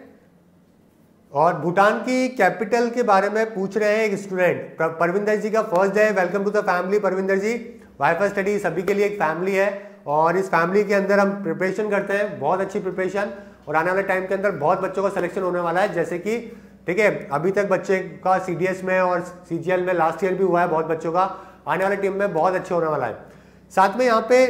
और भूटान की कैपिटल के बारे में पूछ रहे हैं एक स्टूडेंट, परविंदर जी का first day. Welcome to the family Parvinder ji. WiFi Study सभी के लिए एक फैमिली है, और इस फैमिली के अंदर हम प्रिपरेशन करते हैं, बहुत अच्छी प्रिपरेशन, और आने वाले टाइम के अंदर बहुत बच्चों का सिलेक्शन होने वाला है। जैसे कि ठीक है, अभी तक बच्चे का CDS में और CGL में लास्ट ईयर भी हुआ है बहुत बच्चों का, आने वाले टीम में बहुत अच्छे होने वाला है। साथ में यहाँ पे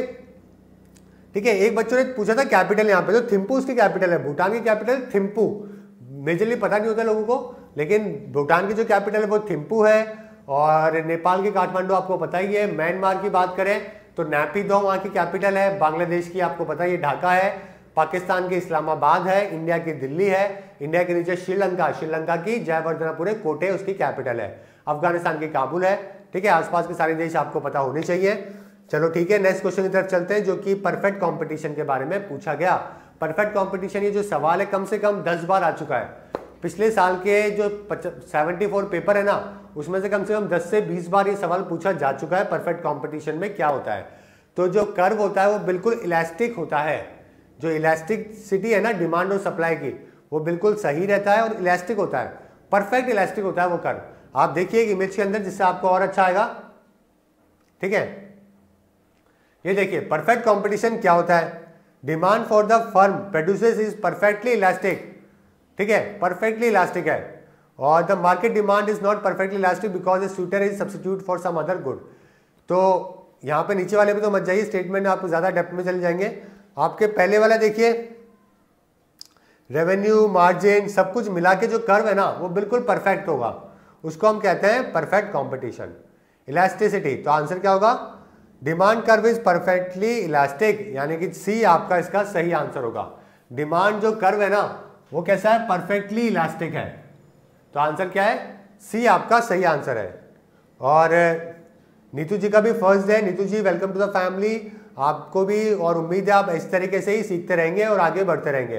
ठीक है, एक बच्चों ने पूछा था कैपिटल, यहाँ पे तो थिम्पू उसकी कैपिटल है, भूटान की कैपिटल थिम्पू। मेजरली पता नहीं होता लोगों को, लेकिन भूटान की जो कैपिटल है वो थिम्पू है, और नेपाल की काठमांडू आपको पता ही है। म्यांमार की बात करें तो नैपीदो वहाँ की कैपिटल है। बांग्लादेश की आपको पता ही है ढाका है। पाकिस्तान की इस्लामाबाद है। इंडिया की दिल्ली है। इंडिया के नीचे श्रीलंका की जयवर्धनापुरे कोटे उसकी कैपिटल है। अफगानिस्तान की काबुल है। ठीक है, आसपास के सारे देश आपको पता होने चाहिए। चलो ठीक है, नेक्स्ट क्वेश्चन की तरफ चलते हैं, जो कि परफेक्ट कंपटीशन के बारे में पूछा गया। परफेक्ट कंपटीशन ये जो सवाल है कम से कम 10 बार आ चुका है। पिछले साल के जो 74 पेपर है ना, उसमें से कम 10 से 20 बार ये सवाल पूछा जा चुका है। परफेक्ट कंपटीशन में क्या होता है, तो जो कर्व होता है वो बिल्कुल इलास्टिक होता है। जो इलास्टिसिटी है ना डिमांड और सप्लाई की, वो बिल्कुल सही रहता है और इलास्टिक होता है। परफेक्ट इलास्टिक होता है वो कर्व। आप देखिए इमेज के अंदर, जिससे आपको और अच्छा आएगा। ठीक है, ये देखिए परफेक्ट कंपटीशन क्या होता है। Demand for the firm produces is perfectly elastic. ठीक है, परफेक्टली इलास्टिक है। और the market demand is not perfectly elastic because a sweater is substitute for some other good. तो यहाँ पे नीचे वाले पे तो मत जाइए, स्टेटमेंट आप ज्यादा डेप्थ में चले जाएंगे। आपके पहले वाला देखिए, रेवेन्यू मार्जिन सब कुछ मिला के जो कर्व है ना वो बिल्कुल परफेक्ट होगा, उसको हम कहते हैं परफेक्ट कंपटीशन। इलास्टिसिटी, तो आंसर क्या होगा, demand curve is perfectly elastic, यानी कि सी आपका इसका सही आंसर होगा। डिमांड जो कर्व है ना वो कैसा है, परफेक्टली इलास्टिक है। तो आंसर क्या है, सी आपका सही आंसर है। और नीतू जी का भी first day. Neetu ji welcome to the family. आपको भी और उम्मीद है आप इस तरीके से ही सीखते रहेंगे और आगे बढ़ते रहेंगे।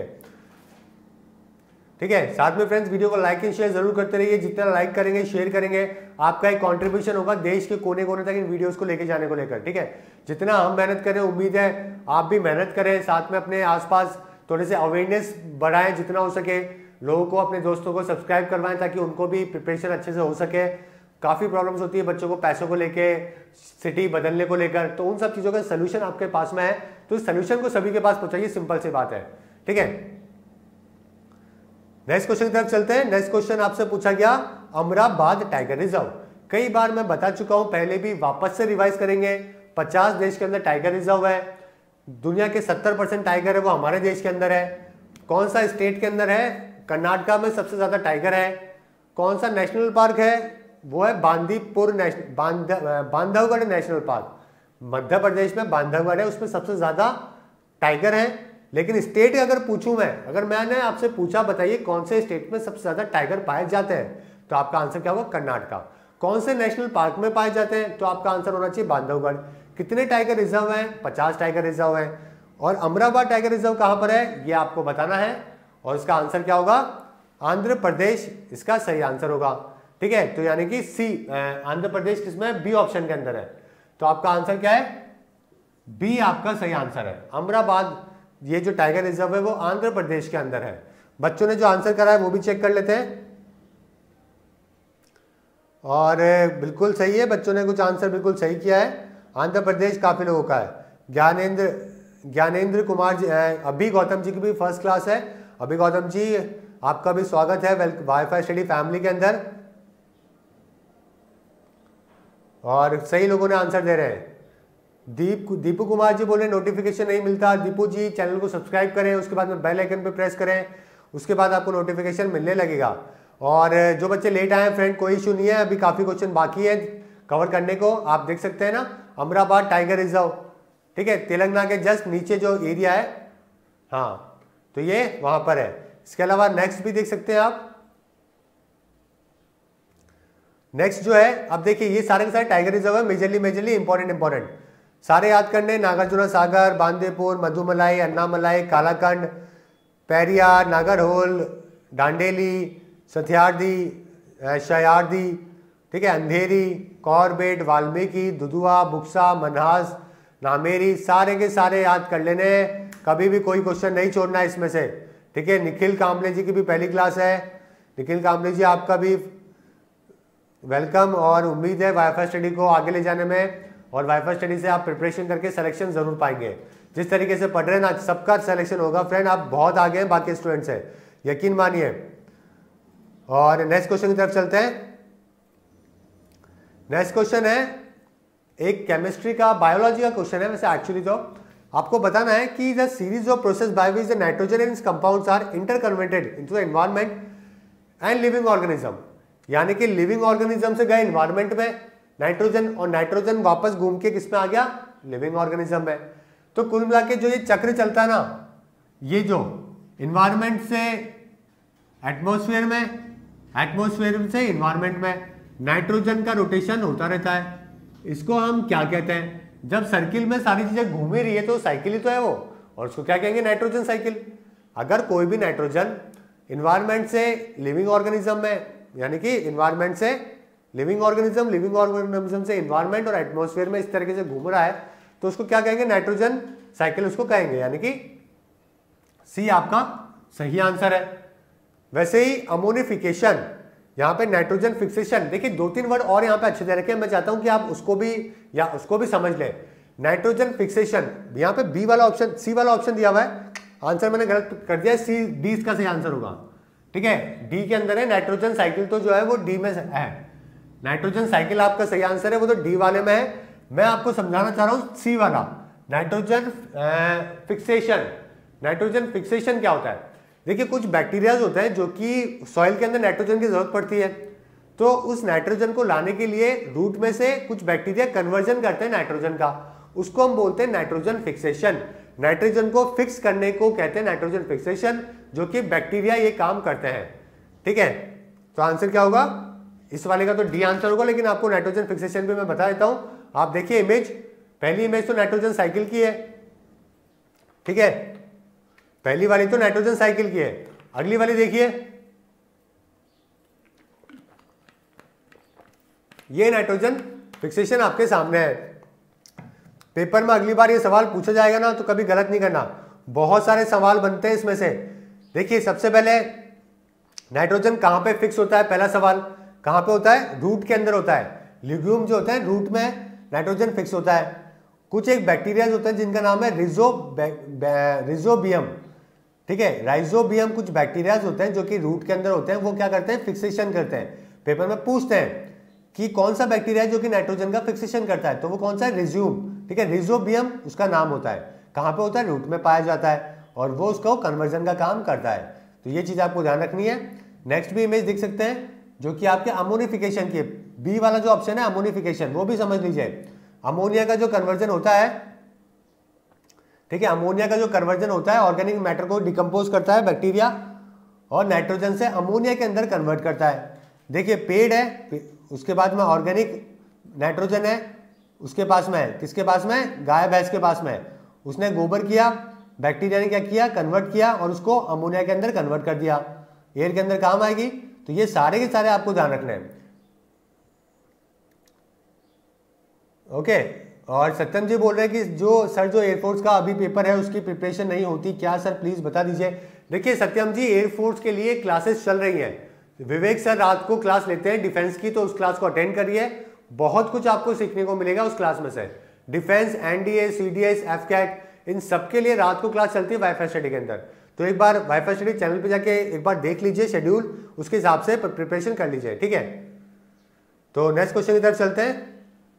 ठीक है, साथ में फ्रेंड्स वीडियो को लाइक एंड शेयर जरूर करते रहिए। जितना लाइक करेंगे शेयर करेंगे आपका एक कंट्रीब्यूशन होगा देश के कोने कोने तक इन वीडियोस को लेके जाने को लेकर। ठीक है, जितना हम मेहनत करें उम्मीद है आप भी मेहनत करें, साथ में अपने आसपास थोड़े से अवेयरनेस बढ़ाएं जितना हो सके, लोगों को अपने दोस्तों को सब्सक्राइब करवाएं ताकि उनको भी प्रिपरेशन अच्छे से हो सके। काफ़ी प्रॉब्लम्स होती है बच्चों को पैसों को लेके, सिटी बदलने को लेकर, तो उन सब चीज़ों का सोल्यूशन आपके पास में है, तो इस सोल्यूशन को सभी के पास पहुंचाइए, सिंपल सी बात है। ठीक है, नेक्स्ट क्वेश्चन की तरफ चलते हैं। नेक्स्ट क्वेश्चन आपसे पूछा गया अमराबाद टाइगर रिजर्व। कई बार मैं बता चुका हूं, पहले भी वापस से रिवाइज करेंगे। 50 देश के अंदर टाइगर रिजर्व है। दुनिया के 70% टाइगर है वो हमारे देश के अंदर है। कौन सा स्टेट के अंदर है, कर्नाटका में सबसे ज्यादा टाइगर है। कौन सा नेशनल पार्क है, वो है बांदीपुर बांधवगढ़ नेशनल पार्क। मध्य प्रदेश में बांधवगढ़ है, उसमें सबसे ज्यादा टाइगर है। लेकिन स्टेट अगर पूछूं मैं, अगर मैंने आपसे पूछा बताइए कौन से स्टेट में सबसे ज्यादा टाइगर पाए जाते हैं, तो आपका आंसर क्या होगा, कर्नाटका। कौन से नेशनल पार्क में पाए जाते हैं, तो आपका आंसर होना चाहिए बांधवगढ़। कितने टाइगर रिजर्व हैं, 50 टाइगर रिजर्व हैं। और अमराबाद टाइगर रिजर्व कहां पर है ये आपको बताना है, और इसका आंसर क्या होगा, आंध्र प्रदेश इसका सही आंसर होगा। ठीक है, तो यानी कि सी आंध्र प्रदेश किसमें, बी ऑप्शन के अंदर है। तो आपका आंसर क्या है, बी आपका सही आंसर है। अमराबाद ये जो टाइगर रिजर्व है वो आंध्र प्रदेश के अंदर है। बच्चों ने जो आंसर करा है वो भी चेक कर लेते हैं। और बिल्कुल सही है, बच्चों ने कुछ आंसर बिल्कुल सही किया है। आंध्र प्रदेश काफी लोगों का है। ज्ञानेंद्र कुमार जी, अभी गौतम जी की भी फर्स्ट क्लास है। अभी गौतम जी आपका भी स्वागत है वाईफाई स्टडी फैमिली के अंदर। और सही लोगों ने आंसर दे रहे हैं। दीपू कुमार जी बोल रहे नोटिफिकेशन नहीं मिलता। दीपू जी चैनल को सब्सक्राइब करें, उसके बाद में बेल आइकन पे प्रेस करें, उसके बाद आपको नोटिफिकेशन मिलने लगेगा। और जो बच्चे लेट आए हैं फ्रेंड, कोई इशू नहीं है, अभी काफ़ी क्वेश्चन बाकी है कवर करने को। आप देख सकते हैं ना, अमराबाद टाइगर रिजर्व, ठीक है, तेलंगाना के जस्ट नीचे जो एरिया है, हाँ, तो ये वहां पर है। इसके अलावा नेक्स्ट भी देख सकते हैं आप। नेक्स्ट जो है, अब देखिए ये सारे के सारे टाइगर रिजर्व है, मेजरली इंपॉर्टेंट सारे याद करने। नागार्जुना सागर, बांदीपुर, मधुमलाई, अन्नामलाई, कालाकंड, पेरियार, नागरहोल, डांडेली, सत्यार्थी, शयार्थी, ठीक है, अंधेरी, कॉर्बेट, वाल्मीकि, दुधुआ, बुक्सा, मनहास, नामेरी, सारे के सारे याद कर लेने। कभी भी कोई क्वेश्चन नहीं छोड़ना है इसमें से। ठीक है, निखिल कांबले जी की भी पहली क्लास है। निखिल कांबले जी आपका भी वेलकम, और उम्मीद है वाईफाई स्टडी को आगे ले जाने में, और वाईफाई स्टडी से आप प्रिपरेशन करके सिलेक्शन जरूर पाएंगे। जिस तरीके से पढ़ रहे हैं ना, सबका सिलेक्शन होगा फ्रेंड। आप बहुत आगे हैं बाकी स्टूडेंट से, यकीन मानिए। और नेक्स्ट क्वेश्चन की तरफ चलते हैं। नेक्स्ट क्वेश्चन है एक केमिस्ट्री का, बायोलॉजी का क्वेश्चन है वैसे एक्चुअली। तो आपको बताना है कि the series of process by which the nitrogen and compounds are interconverted into the environment and living organism, यानी कि लिविंग ऑर्गेनिज्म से गए इन्वायरमेंट में नाइट्रोजन, और नाइट्रोजन वापस घूम के किस में आ गया, लिविंग ऑर्गेनिज्म में। तो कुल मिला के जो ये चक्र चलता है ना, ये जो इन्वायरमेंट से एटमॉस्फेयर में, एटमॉस्फेयर से इन्वायरमेंट में नाइट्रोजन का रोटेशन होता रहता है, इसको हम क्या कहते हैं? जब सर्किल में सारी चीजें घूम ही रही है तो साइकिल ही तो है वो, और उसको क्या कहेंगे? Nitrogen cycle. अगर कोई भी नाइट्रोजन इन्वायरमेंट से लिविंग ऑर्गेनिज्म में, यानी कि इन्वायरमेंट से लिविंग ऑर्गेनिज्म, लिविंग ऑर्गेनिज्म से इन्वायरमेंट और एटमॉस्फेयर में इस तरीके से घूम रहा है, तो उसको क्या कहेंगे? नाइट्रोजन साइकिल उसको कहेंगे, यानी कि सी आपका सही आंसर है। वैसे ही अमोनिफिकेशन, यहाँ पे नाइट्रोजन फिक्सेशन, देखिए 2-3 वर्ड और यहाँ पे अच्छे दे रखे हैं, मैं चाहता हूं कि आप उसको भी या उसको भी समझ लें। नाइट्रोजन फिक्सेशन, यहाँ पे बी वाला ऑप्शन, सी वाला ऑप्शन दिया हुआ है, आंसर मैंने गलत कर दिया है, सी डी इसका सही आंसर होगा। ठीक है, डी के अंदर है नाइट्रोजन साइकिल, तो जो है वो डी में है, नाइट्रोजन साइकिल आपका सही आंसर है, वो तो डी वाले में है। मैं आपको समझाना चाह रहा हूं सी वाला, नाइट्रोजन फिक्सेशन। नाइट्रोजन फिक्सेशन क्या होता है? देखिए कुछ बैक्टीरियाज होते हैं जो कि सॉइल के अंदर नाइट्रोजन की जरूरत पड़ती है, तो उस नाइट्रोजन को लाने के लिए रूट में से कुछ बैक्टीरिया कन्वर्जन करते हैं नाइट्रोजन का, उसको हम बोलते हैं नाइट्रोजन फिक्सेशन। नाइट्रोजन को फिक्स करने को कहते हैं नाइट्रोजन फिक्सेशन, जो कि बैक्टीरिया ये काम करते हैं। ठीक है, तो आंसर क्या होगा? इस वाले का तो डी आंसर होगा, लेकिन आपको नाइट्रोजन फिक्सेशन भी मैं बता देता हूं। आप देखिए इमेज, पहली इमेज तो नाइट्रोजन साइकिल की है, ठीक है, पहली वाली तो नाइट्रोजन साइकिल की है। अगली वाली देखिए, ये नाइट्रोजन फिक्सेशन आपके सामने है। पेपर में अगली बार ये सवाल पूछा जाएगा ना, तो कभी गलत नहीं करना, बहुत सारे सवाल बनते हैं इसमें से। देखिए सबसे पहले नाइट्रोजन कहां पे फिक्स होता है? पहला सवाल कहां पे होता है? रूट के अंदर होता है। लिग्यूम जो होता है रूट में नाइट्रोजन फिक्स होता है। कुछ एक बैक्टीरिया होते हैं जिनका नाम है रिजोबियम, ठीक है, राइजोबियम, कुछ बैक्टीरियाज होते हैं जो कि रूट के अंदर होते हैं, वो क्या करते हैं? फिक्सेशन करते हैं। पेपर में पूछते हैं कि कौन सा बैक्टीरिया है जो कि नाइट्रोजन का फिक्सेशन करता है, तो वो कौन सा है? रिज्यूम, ठीक है, रिजोबियम उसका नाम होता है। कहां पे होता है? रूट में पाया जाता है, और वो उसको कन्वर्जन का काम करता है। तो ये चीज आपको ध्यान रखनी है। नेक्स्ट भी इमेज देख सकते हैं जो कि आपके अमोनिफिकेशन की, बी वाला जो ऑप्शन है अमोनिफिकेशन, वो भी समझ लीजिए। अमोनिया का जो कन्वर्जन होता है, ठीक है, अमोनिया का जो कन्वर्जन होता है, ऑर्गेनिक मैटर को डिकम्पोज करता है बैक्टीरिया, और नाइट्रोजन से अमोनिया के अंदर कन्वर्ट करता है। देखिए पेड़ है, उसके बाद में ऑर्गेनिक नाइट्रोजन है उसके पास में है, किसके पास में? गाय भैंस के पास में है। उसने गोबर किया, बैक्टीरिया ने क्या किया? कन्वर्ट किया, और उसको अमोनिया के अंदर कन्वर्ट कर दिया, एयर के अंदर काम आएगी। तो ये सारे के सारे आपको ध्यान रखने हैं। ओके, और सत्यम जी बोल रहे हैं कि जो सर जो एयरफोर्स का अभी पेपर है उसकी प्रिपरेशन नहीं होती क्या सर, प्लीज बता दीजिए। देखिए सत्यम जी, एयरफोर्स के लिए क्लासेस चल रही हैं। विवेक सर रात को क्लास लेते हैं डिफेंस की, तो उस क्लास को अटेंड करिए, बहुत कुछ आपको सीखने को मिलेगा उस क्लास में से। डिफेंस, एनडीए, सीडीएस, एफकैट, इन सबके लिए रात को क्लास चलती है वाईफाई स्टडी के अंदर। तो एक बार वाईफाई स्टडी चैनल पे जाके एक बार देख लीजिए शेड्यूल, उसके हिसाब से प्रिपरेशन कर लीजिए, ठीक है। तो नेक्स्ट क्वेश्चन की तरफ चलते हैं।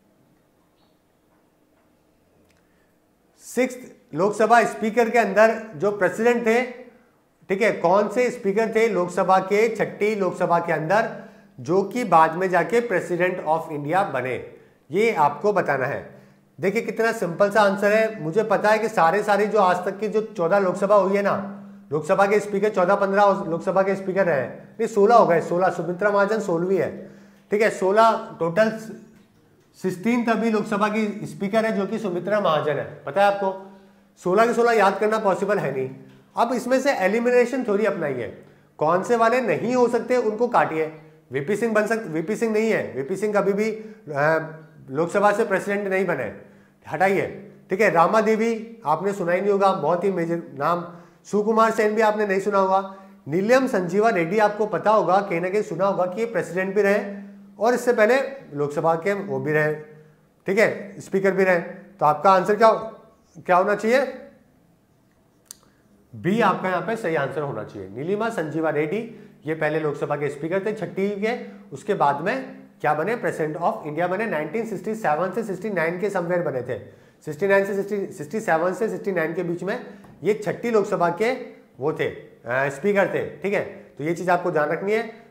6th लोकसभा स्पीकर के अंदर जो प्रेसिडेंट थे, ठीक है, कौन से स्पीकर थे लोकसभा के 6ठी लोकसभा के अंदर जो कि बाद में जाके प्रेसिडेंट ऑफ इंडिया बने, ये आपको बताना है। देखिए कितना सिंपल सा आंसर है। मुझे पता है कि सारे जो आज तक की जो 14 लोकसभा हुई है ना, लोकसभा के स्पीकर 14-15 लोकसभा के स्पीकर रहे, नहीं 16 हो गए, 16, सुमित्रा महाजन 16वीं है, ठीक है, 16 टोटल 16 अभी लोकसभा की स्पीकर है जो कि सुमित्रा महाजन है, पता है आपको। 16 के 16 याद करना पॉसिबल है नहीं। अब इसमें से एलिमिनेशन थ्योरी अपनाइए, कौन से वाले नहीं हो सकते उनको काटिए। वीपी सिंह बन सकते, वीपी सिंह नहीं है, वीपी सिंह कभी भी लोकसभा से प्रेसिडेंट नहीं बने, हटाइए, ठीक है। रामा देवी आपने सुना ही नहीं होगा, बहुत ही मेजर नाम। सुकुमार सेन भी आपने नहीं सुना होगा। नीलम संजीवा रेड्डी आपको पता होगा, कहीं ना कहीं सुना होगा कि ये प्रेसिडेंट भी रहे और इससे पहले लोकसभा के वो भी रहे, ठीक है, स्पीकर भी रहे। तो आपका आंसर क्या होना चाहिए? बी आपका यहाँ पे सही आंसर होना चाहिए। नीलिमा संजीवा रेड्डी ये पहले लोकसभा के स्पीकर थे 6ठी के, उसके बाद में क्या बने? प्रेसिडेंट ऑफ इंडिया बने। 1967 से 69 के समवेयर बने थे, 67 से 69 के बीच में ये 6ठी लोकसभा के वो थे, स्पीकर थे, ठीक है। तो ये चीज आपको ध्यान रखनी है।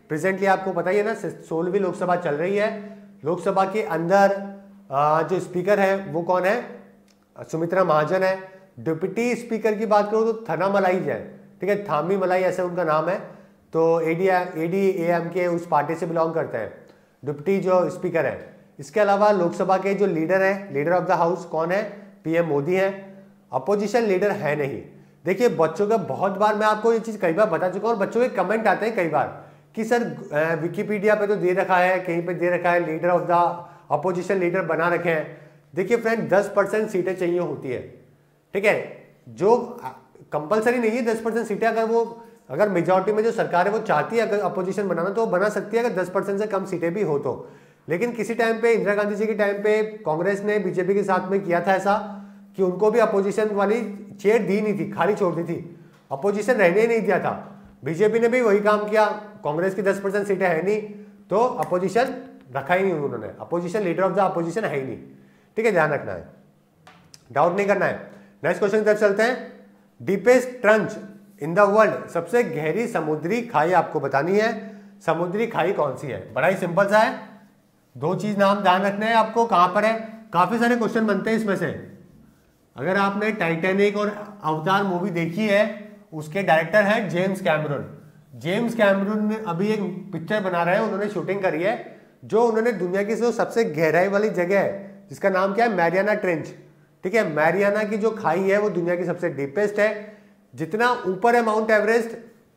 प्रेजेंटली आपको पता ही है ना 16वीं लोकसभा चल रही है। लोकसभा के अंदर जो स्पीकर है वो कौन है, सुमित्रा महाजन है। डिप्टी स्पीकर की बात करो तो थनामलाई है, ठीक है, थामी मलाई ऐसा उनका नाम है। तो ADAM के उस पार्टी से बिलोंग करते हैं डिप्टी जो स्पीकर है। इसके अलावा लोकसभा के जो लीडर है, लीडर ऑफ द हाउस कौन है, PM मोदी है। अपोजिशन लीडर है नहीं। देखिए बच्चों का बहुत बार मैं आपको ये चीज कई बार बता चुका हूँ, और बच्चों के कमेंट आते हैं कई बार कि सर विकिपीडिया पे तो दे रखा है, कहीं पे दे रखा है leader of the opposition leader बना रखे हैं। देखिए फ्रेंड 10% सीटें चाहिए होती है, ठीक है, जो कंपलसरी नहीं है 10% सीटें। अगर मेजोरिटी में जो सरकार है वो चाहती है अगर अपोजिशन बनाना तो वो बना सकती है, अगर 10% से कम सीटें भी हो तो। लेकिन किसी टाइम पे इंदिरा गांधी जी के टाइम पे कांग्रेस ने बीजेपी के साथ में किया था ऐसा कि उनको भी अपोजिशन वाली चेयर दी नहीं थी, खाली छोड़ दी थी, अपोजिशन रहने ही नहीं दिया था। बीजेपी ने भी वही काम किया, कांग्रेस की 10% सीटें है नहीं तो अपोजिशन रखा ही नहीं उन्होंने, opposition leader of the opposition है ही नहीं, ठीक है, ध्यान रखना है, डाउट नहीं करना है। नेक्स्ट क्वेश्चन की तरफ चलते हैं। Deepest trench in the world, सबसे गहरी समुद्री खाई आपको बतानी है। समुद्री खाई कौन सी है, बड़ा ही सिंपल सा है, 2 चीज नाम ध्यान रखने हैं आपको, कहां पर है। काफी सारे क्वेश्चन बनते हैं इसमें से। अगर आपने टाइटैनिक और अवतार मूवी देखी है, उसके डायरेक्टर है जेम्स कैमरून। जेम्स कैमरून ने अभी एक पिक्चर बना रहे हैं, उन्होंने शूटिंग करी है, जो उन्होंने दुनिया की जो सबसे गहराई वाली जगह है जिसका नाम क्या है, मैरियाना ट्रेंच, ठीक है। मैरियाना की जो खाई है वो दुनिया की सबसे डीपेस्ट है, जितना ऊपर है माउंट एवरेस्ट,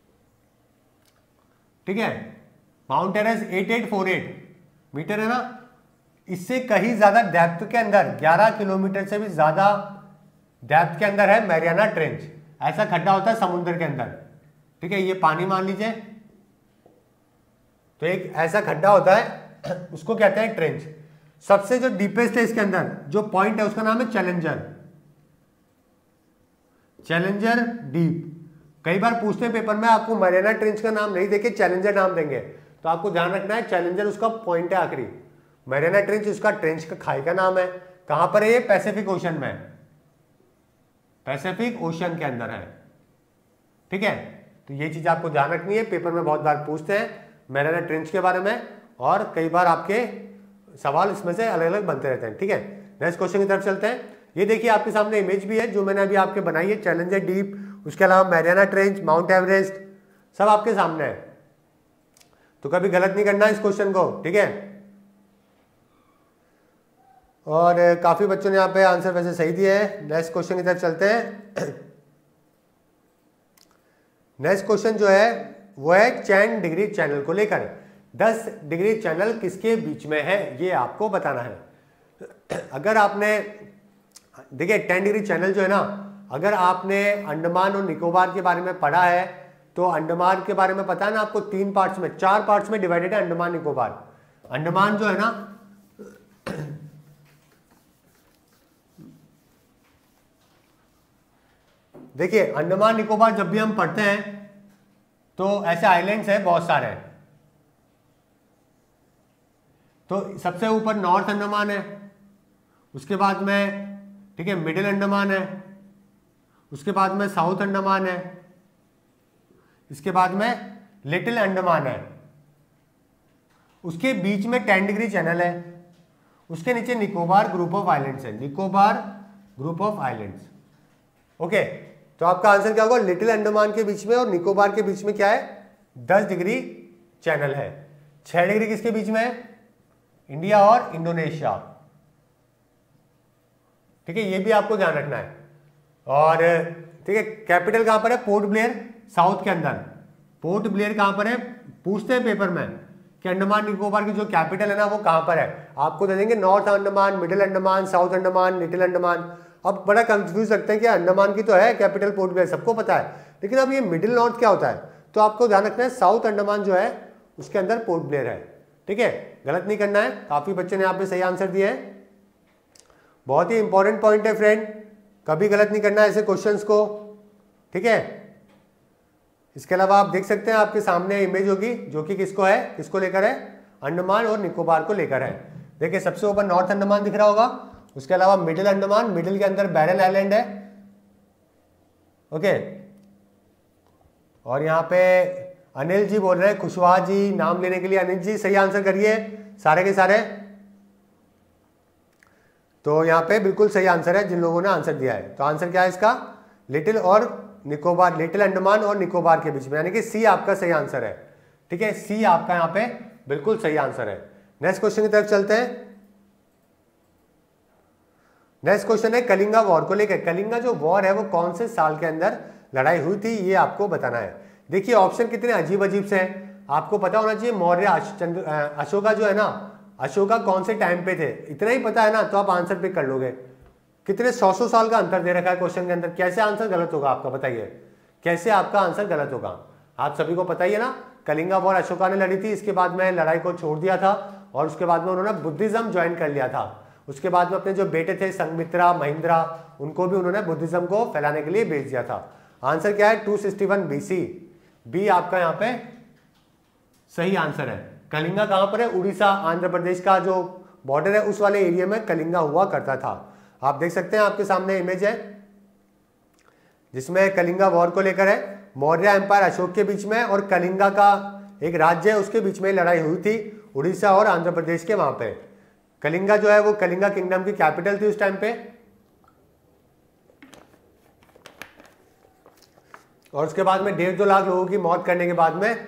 ठीक है, माउंट एवरेस्ट 8848 मीटर है ना, इससे कहीं ज्यादा डेप्थ के अंदर 11 किलोमीटर से भी ज्यादा डेप्थ के अंदर है मैरियाना ट्रेंच। ऐसा खड्डा होता है समुद्र के अंदर, ठीक है, ये पानी मान लीजिए, तो एक ऐसा खड्डा होता है उसको कहते हैं ट्रेंच। सबसे जो डीपेस्ट है इसके अंदर जो पॉइंट है उसका नाम है चैलेंजर, चैलेंजर डीप। कई बार पूछते हैं पेपर में, आपको मैरियाना ट्रेंच का नाम नहीं देके चैलेंजर नाम देंगे, तो आपको ध्यान रखना है चैलेंजर उसका पॉइंट है आखिरी, मैरियाना ट्रेंच उसका ट्रेंच का खाई का नाम है। कहां पर है ये, पैसिफिक ओशन में, पैसिफिक ओशन के अंदर है, ठीक है। तो ये चीज आपको ध्यान रखनी है, पेपर में बहुत बार पूछते हैं मैरियाना ट्रेंच के बारे में, और कई बार आपके सवाल इसमें से अलग अलग बनते रहते हैं, ठीक है। नेक्स्ट क्वेश्चन की तरफ चलते हैं। ये देखिए आपके सामने इमेज भी है जो मैंने अभी आपके बनाई है, चैलेंजर डीप, उसके अलावा मैरियाना ट्रेंच, माउंट एवरेस्ट, सब आपके सामने है, तो कभी गलत नहीं करना इस क्वेश्चन को, ठीक है। और काफी बच्चों ने यहाँ पे आंसर वैसे सही दिए हैं। नेक्स्ट क्वेश्चन की तरफ चलते हैं। नेक्स्ट क्वेश्चन जो है वो है 10 डिग्री चैनल को लेकर। 10 डिग्री चैनल किसके बीच में है ये आपको बताना है। अगर आपने देखिए 10 डिग्री चैनल जो है ना, अगर आपने अंडमान और निकोबार के बारे में पढ़ा है तो अंडमान के बारे में पता है ना आपको, 3 पार्ट्स में, 4 पार्ट्स में डिवाइडेड है अंडमान निकोबार। अंडमान जो है ना, देखिए अंडमान निकोबार जब भी हम पढ़ते हैं तो ऐसे आइलैंड्स हैं बहुत सारे, तो सबसे ऊपर नॉर्थ अंडमान है, उसके बाद में ठीक है मिडिल अंडमान है, उसके बाद में साउथ अंडमान है, इसके बाद में लिटिल अंडमान है, उसके बीच में 10 डिग्री चैनल है, उसके नीचे निकोबार ग्रुप ऑफ आइलैंड्स है, Nicobar group of islands. Okay, तो आपका आंसर क्या होगा, लिटिल अंडमान के बीच में और निकोबार के बीच में क्या है, 10 डिग्री चैनल है। 6 डिग्री किसके बीच में है, इंडिया और इंडोनेशिया, ठीक है, ये भी आपको ध्यान रखना है। और ठीक है, कैपिटल कहां पर है, पोर्ट ब्लेयर, साउथ के अंदर। पोर्ट ब्लेयर कहां पर है, पूछते हैं पेपर में कि अंडमान निकोबार की जो कैपिटल है ना वो कहां पर है, आपको दे देंगे north Andaman, middle Andaman, south Andaman, little Andaman. अब बड़ा कंफ्यूज लगता है कि अंडमान की तो है कैपिटल पोर्ट ब्लेयर, सबको पता है, लेकिन अब ये मिडिल नॉर्थ क्या होता है, तो आपको ध्यान रखना है साउथ अंडमान जो है उसके अंदर पोर्ट ब्लेयर है, ठीक है, गलत नहीं करना है। काफी बच्चों ने यहाँ पे सही आंसर दिया है, बहुत ही इंपॉर्टेंट पॉइंट है फ्रेंड, कभी गलत नहीं करना है ऐसे क्वेश्चंस को, ठीक है। इसके अलावा आप देख सकते हैं आपके सामने इमेज होगी जो कि किसको है, किसको लेकर है, अंडमान और निकोबार को लेकर है। देखिए सबसे ऊपर नॉर्थ अंडमान दिख रहा होगा, उसके अलावा मिडिल अंडमान, मिडिल के अंदर बैरन आइलैंड है, ओके, और यहाँ पे अनिल जी बोल रहे हैं, खुशवाहा जी नाम लेने के लिए। अनिल जी सही आंसर करिए सारे के सारे। तो यहाँ पे बिल्कुल सही आंसर है जिन लोगों ने आंसर दिया है। तो आंसर क्या है इसका? लिटिल और निकोबार, लिटिल अंडमान और निकोबार के बीच में, यानी कि सी आपका सही आंसर है। ठीक है, सी आपका यहाँ पे बिल्कुल सही आंसर है। नेक्स्ट क्वेश्चन की तरफ चलते हैं। नेक्स्ट क्वेश्चन है कलिंगा वॉर को लेकर। कलिंगा जो वॉर है वो कौन से साल के अंदर लड़ाई हुई थी, ये आपको बताना है। देखिए ऑप्शन कितने अजीब अजीब से हैं, आपको पता होना चाहिए। मौर्य, अशोका जो है ना, अशोका कौन से टाइम पे थे, इतना ही पता है ना तो आप आंसर पिक कर लोगे। कितने 100 साल का अंतर दे रखा है क्वेश्चन के अंदर, कैसे आंसर गलत होगा आपका? बताइए कैसे आपका आंसर गलत होगा? आप सभी को पता ही है ना, कलिंगा वॉर अशोका ने लड़ी थी, इसके बाद में लड़ाई को छोड़ दिया था और उसके बाद में उन्होंने बुद्धिज्म ज्वाइन कर लिया था। उसके बाद में अपने जो बेटे थे संघमित्रा, महिंद्रा, उनको भी उन्होंने बुद्धिज्म को फैलाने के लिए भेज दिया था। आंसर क्या है? 261 BC। बी आपका यहाँ पे सही आंसर है। कलिंगा कहां पर है? उड़ीसा, आंध्र प्रदेश का जो बॉर्डर है उस वाले एरिया में कलिंगा हुआ करता था। आप देख सकते हैं, आपके सामने इमेज है जिसमें कलिंगा वॉर को लेकर है। मौर्य एम्पायर अशोक के बीच में और कलिंगा का एक राज्य है उसके बीच में लड़ाई हुई थी, उड़ीसा और आंध्र प्रदेश के वहां पे। कलिंगा जो है वो कलिंगा किंगडम की कैपिटल थी उस टाइम पे, और उसके बाद में 1.5-2 लाख लोगों की मौत करने के बाद में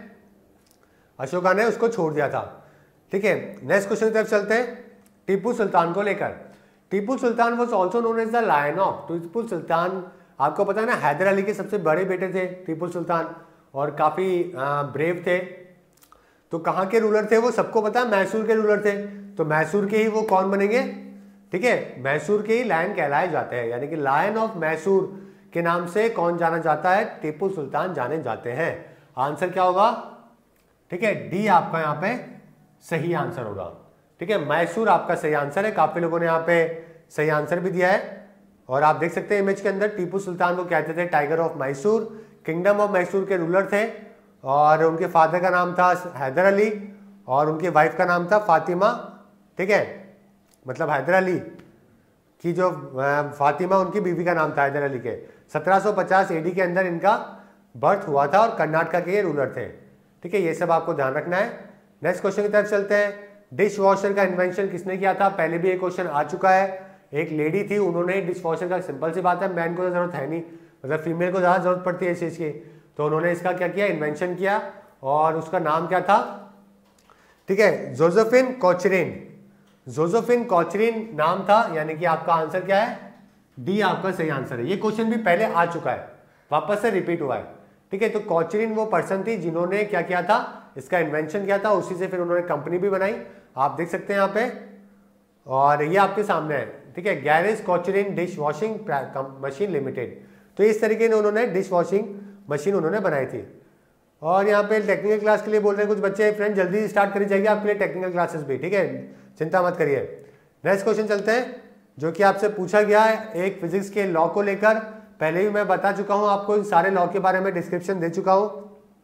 अशोका ने उसको छोड़ दिया था। ठीक है, नेक्स्ट क्वेश्चन की तरफ चलते हैं। टीपू सुल्तान को लेकर। Tipu Sultan was also known as the lion of. Tipu Sultan आपको पता है ना, हैदर अली के सबसे बड़े बेटे थे टीपू सुल्तान और काफी ब्रेव थे। तो कहाँ के रूलर थे वो सबको पता है, मैसूर के रूलर थे। तो मैसूर के ही वो कौन बनेंगे? ठीक है, मैसूर के ही लायन कहलाए जाते हैं, यानी कि लायन ऑफ मैसूर के नाम से कौन जाना जाता है? टीपू सुल्तान जाने जाते हैं। आंसर क्या होगा? ठीक है, डी आपका यहाँ पे सही आंसर होगा। ठीक है, मैसूर आपका सही आंसर है। काफी लोगों ने यहाँ पे सही आंसर भी दिया है और आप देख सकते हैं इमेज के अंदर, टीपू सुल्तान को कहते थे tiger of Mysore. Kingdom of Mysore के रूलर थे और उनके फादर का नाम था हैदर अली और उनकी वाइफ का नाम था फातिमा। ठीक है, मतलब हैदर अली की जो फातिमा उनकी बीवी का नाम था हैदर अली के। 1750 AD के अंदर इनका बर्थ हुआ था और कर्नाटका के ये रूलर थे। ठीक है, ये सब आपको ध्यान रखना है। नेक्स्ट क्वेश्चन की तरफ चलते हैं। डिश वॉशर का इन्वेंशन किसने किया था? पहले भी एक क्वेश्चन आ चुका है। एक लेडी थी, उन्होंने डिश वॉशर का, सिंपल सी बात है, मैन को तो जरूरत है नहीं, मतलब फीमेल को ज्यादा जरूरत पड़ती है इस चीज की, तो उन्होंने इसका क्या किया? इन्वेंशन किया और उसका नाम क्या था? ठीक है, जोसेफिन कॉचरिन। जोसेफिन कॉचरिन नाम था, यानी कि आपका आंसर क्या है? डी आपका सही आंसर है। ये क्वेश्चन भी पहले आ चुका है, वापस से रिपीट हुआ है। ठीक है, तो कॉचरिन वो पर्सन थी जिन्होंने क्या किया था? इसका इन्वेंशन किया था, उसी से फिर उन्होंने कंपनी भी बनाई, आप देख सकते हैं यहाँ पे, और ये आपके सामने है। ठीक है, Garis Cochran dish washing machine limited. तो इस तरीके से उन्होंने डिश वॉशिंग मशीन उन्होंने बनाई थी। और यहाँ पे टेक्निकल क्लास के लिए बोल रहे हैं कुछ बच्चे, फ्रेंड जल्दी स्टार्ट करी जाएगी आपके लिए टेक्निकल क्लासेस भी। ठीक है, चिंता मत करिए। नेक्स्ट क्वेश्चन चलते हैं, जो कि आपसे पूछा गया है एक फिजिक्स के लॉ को लेकर। पहले ही मैं बता चुका हूं आपको, इन सारे लॉ के बारे में डिस्क्रिप्शन दे चुका हूं।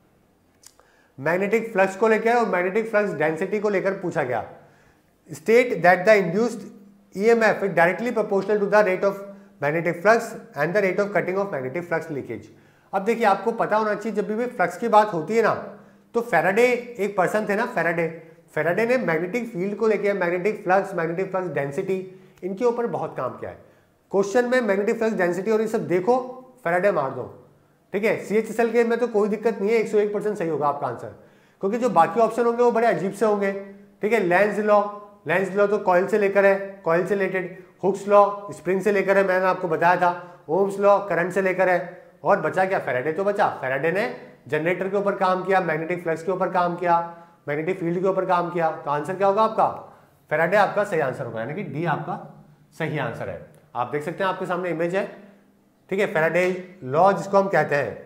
मैग्नेटिक फ्लक्स को लेकर और मैग्नेटिक फ्लक्स डेंसिटी को लेकर पूछा गया। State that the induced EMF is directly proportional to the rate of magnetic flux and the rate of cutting of magnetic flux leakage। अब देखिए, आपको पता होना चाहिए जब भी फ्लक्स की बात होती है ना, तो फेराडे एक पर्सन थे ना, फेराडे ने मैग्नेटिक फील्ड को लेकर, मैग्नेटिक फ्लक्स डेंसिटी, इनके ऊपर बहुत काम किया है। क्वेश्चन में मैग्नेटिक फ्लक्स डेंसिटी और ये सब देखो, फेराडे मार दो। ठीक है, CHSL के में तो कोई दिक्कत नहीं है, 101% सही होगा आपका आंसर, क्योंकि जो बाकी ऑप्शन होंगे वो बड़े अजीब से होंगे। ठीक है, लेंज लॉ तो कॉइल से लेकर है, कॉइल से रिलेटेड। हुक्स लॉ स्प्रिंग से लेकर है, मैंने आपको बताया था। ओम्स लॉ करंट से लेकर है। और बचा क्या? फेराडे तो बचा। फेराडे ने जनरेटर के ऊपर काम किया, मैग्नेटिक फ्लक्स के ऊपर काम किया, मैग्नेटिक फील्ड के ऊपर काम किया। तो आंसर क्या होगा आपका? फेराडे आपका सही आंसर होगा, यानी कि डी आपका सही आंसर है। आप देख सकते हैं आपके सामने इमेज है। ठीक है, फेराडे लॉ जिसको हम कहते हैं,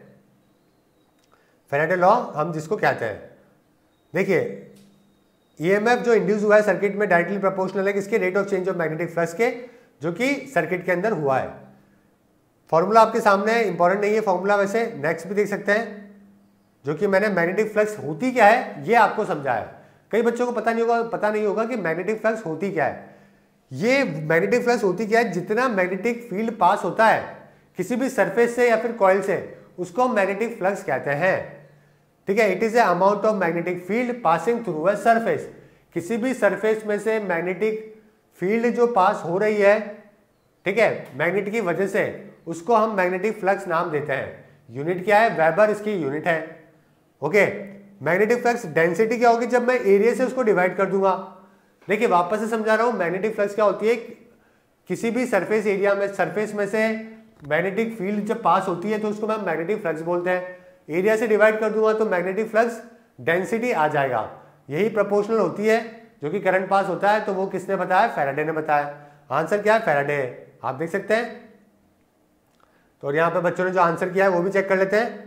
फेराडे लॉ हम जिसको कहते हैं, देखिए EMF जो इंड्यूस हुआ है सर्किट में डायरेक्टली प्रोपोर्शनल है किसके? Rate of change of magnetic flux के, जो कि सर्किट के अंदर हुआ है। फॉर्मूला आपके सामने है, इंपॉर्टेंट नहीं है फॉर्मूला, वैसे नेक्स्ट भी देख सकते हैं, जो कि मैंने मैग्नेटिक फ्लक्स होती क्या है ये आपको समझाया। कई बच्चों को पता नहीं होगा कि मैग्नेटिक फ्लक्स होती क्या है। ये मैग्नेटिक फ्लक्स होती क्या है? जितना मैग्नेटिक फील्ड पास होता है किसी भी सरफेस से या फिर कॉइल से, उसको हम मैग्नेटिक फ्लक्स कहते हैं। ठीक है। It is a amount of magnetic field passing through a surface, किसी भी सरफेस में से मैग्नेटिक फील्ड जो पास हो रही है, ठीक है, मैग्नेट की वजह से, उसको हम मैग्नेटिक फ्लक्स नाम देते हैं। यूनिट क्या है? वेबर इसकी यूनिट है। ओके, मैग्नेटिक फ्लक्स डेंसिटी क्या होगी? जब मैं एरिया से उसको डिवाइड कर दूंगा। देखिए वापस से समझा रहा हूं, मैग्नेटिक फ्लक्स क्या होती है? किसी भी सरफेस एरिया में, सरफेस में से मैग्नेटिक फील्ड जब पास होती है तो उसको हम मैग्नेटिक फ्लक्स बोलते हैं। एरिया से डिवाइड कर दूंगा तो मैग्नेटिक फ्लक्स डेंसिटी आ जाएगा। यही प्रोपोर्शनल होती है जो कि करंट पास होता है। तो वो किसने बताया? फैराडे ने बताया। आंसर क्या है? फैराडे है। आप देख सकते हैं। तो और यहां पे बच्चों ने जो आंसर किया है वो भी चेक कर लेते हैं।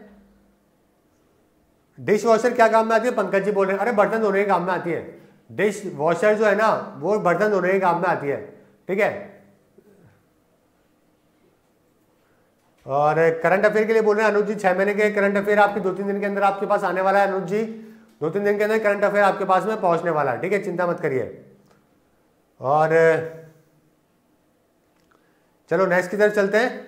डिश वॉशर क्या काम में आती है? पंकज जी बोल रहे हैं, अरे बर्तन धोने के काम में आती है। डिश वॉशर जो है ना वो बर्तन धोने के काम में आती है, ठीक है। और करंट अफेयर के लिए बोल रहे हैं अनुज जी, 6 महीने के करंट अफेयर आपके 2-3 दिन के अंदर आपके पास आने वाला है। अनुज जी 2-3 दिन के अंदर करंट अफेयर आपके पास में पहुंचने वाला है, ठीक है, चिंता मत करिए। और चलो नेक्स्ट की तरफ चलते हैं।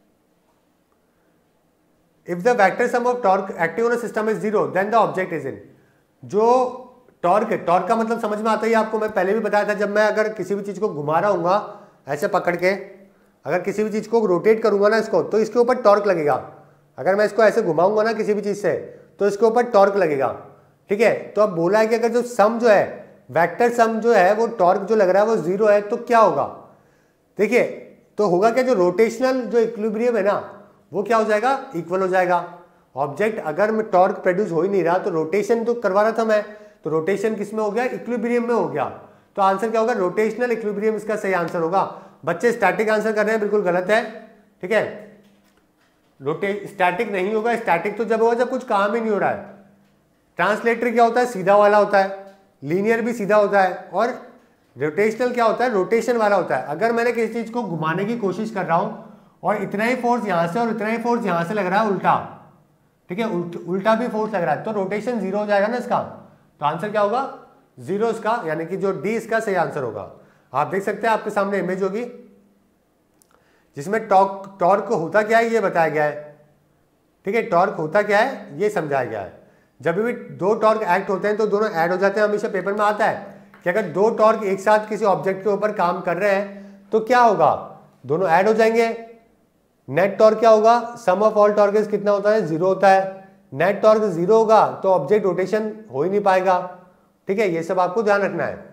If the vector sum of torque acting on a system is 0 then the object is in. जो टॉर्क का मतलब समझ में आता ही आपको, मैं पहले भी बताया था। जब मैं अगर किसी भी चीज को घुमा रहा हूँ ऐसे पकड़ के, अगर किसी भी चीज को रोटेट करूंगा ना इसको, तो इसके ऊपर टॉर्क लगेगा। अगर मैं इसको ऐसे घुमाऊंगा ना किसी भी चीज से तो इसके ऊपर टॉर्क लगेगा, ठीक है। तो अब बोला है कि अगर जो सम जो है, वेक्टर सम जो है, वो टॉर्क जो लग रहा है वो 0 है, तो क्या होगा? देखिए तो होगा क्या, जो रोटेशनल जो इक्विलिब्रियम है ना वो क्या हो जाएगा? इक्वल हो जाएगा। ऑब्जेक्ट अगर मैं टॉर्क प्रोड्यूस हो ही नहीं रहा तो रोटेशन तो करवा रहा था मैं, तो रोटेशन किस में हो गया? इक्विलिब्रियम में हो गया। तो आंसर क्या होगा? रोटेशनल इक्विलिब्रियम इसका सही आंसर होगा। बच्चे स्टैटिक आंसर कर रहे हैं, बिल्कुल गलत है, ठीक है। स्टैटिक नहीं होगा। स्टैटिक तो जब होगा जब कुछ काम ही नहीं हो रहा है। ट्रांसलेटर क्या होता है? सीधा वाला होता है। लीनियर भी सीधा होता है। और रोटेशनल क्या होता है? रोटेशन वाला होता है। अगर मैंने किसी चीज को घुमाने की कोशिश कर रहा हूं और इतना ही फोर्स यहां से और इतना ही फोर्स यहां से लग रहा है उल्टा, ठीक है, उल्टा भी फोर्स लग रहा है, तो रोटेशन 0 हो जाएगा ना इसका। तो आंसर क्या होगा? 0 इसका, यानी कि जो डी इसका सही आंसर होगा। आप देख सकते हैं आपके सामने इमेज होगी जिसमें टॉर्क होता क्या है ये बताया गया है, ठीक है। टॉर्क होता क्या है ये समझाया गया है। जब भी दो टॉर्क एक्ट होते हैं तो दोनों ऐड हो जाते हैं। हमेशा पेपर में आता है कि अगर दो टॉर्क एक साथ किसी ऑब्जेक्ट के ऊपर काम कर रहे हैं तो क्या होगा? दोनों ऐड हो जाएंगे। नेट टॉर्क क्या होगा? सम ऑफ ऑल टॉर्क कितना होता है? 0 होता है। नेट टॉर्क 0 होगा तो ऑब्जेक्ट रोटेशन हो ही नहीं पाएगा, ठीक है। ये सब आपको ध्यान रखना है।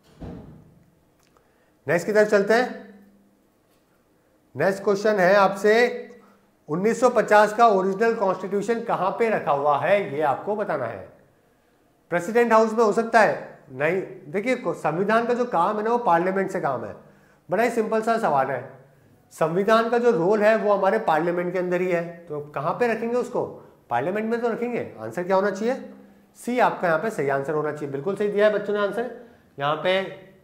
नेक्स्ट की तरफ चलते हैं। नेक्स्ट क्वेश्चन है आपसे, 1950 का ओरिजिनल कॉन्स्टिट्यूशन कहां पे रखा हुआ है ये आपको बताना है। प्रेसिडेंट हाउस में हो सकता है? नहीं। देखिए संविधान का जो काम है ना वो पार्लियामेंट से काम है। बड़ा ही सिंपल सा सवाल है। संविधान का जो रोल है वो हमारे पार्लियामेंट के अंदर ही है, तो कहां पे रखेंगे उसको? पार्लियामेंट में तो रखेंगे। आंसर क्या होना चाहिए? सी आपका यहाँ पे सही आंसर होना चाहिए। बिल्कुल सही दिया है बच्चों ने आंसर यहाँ पे,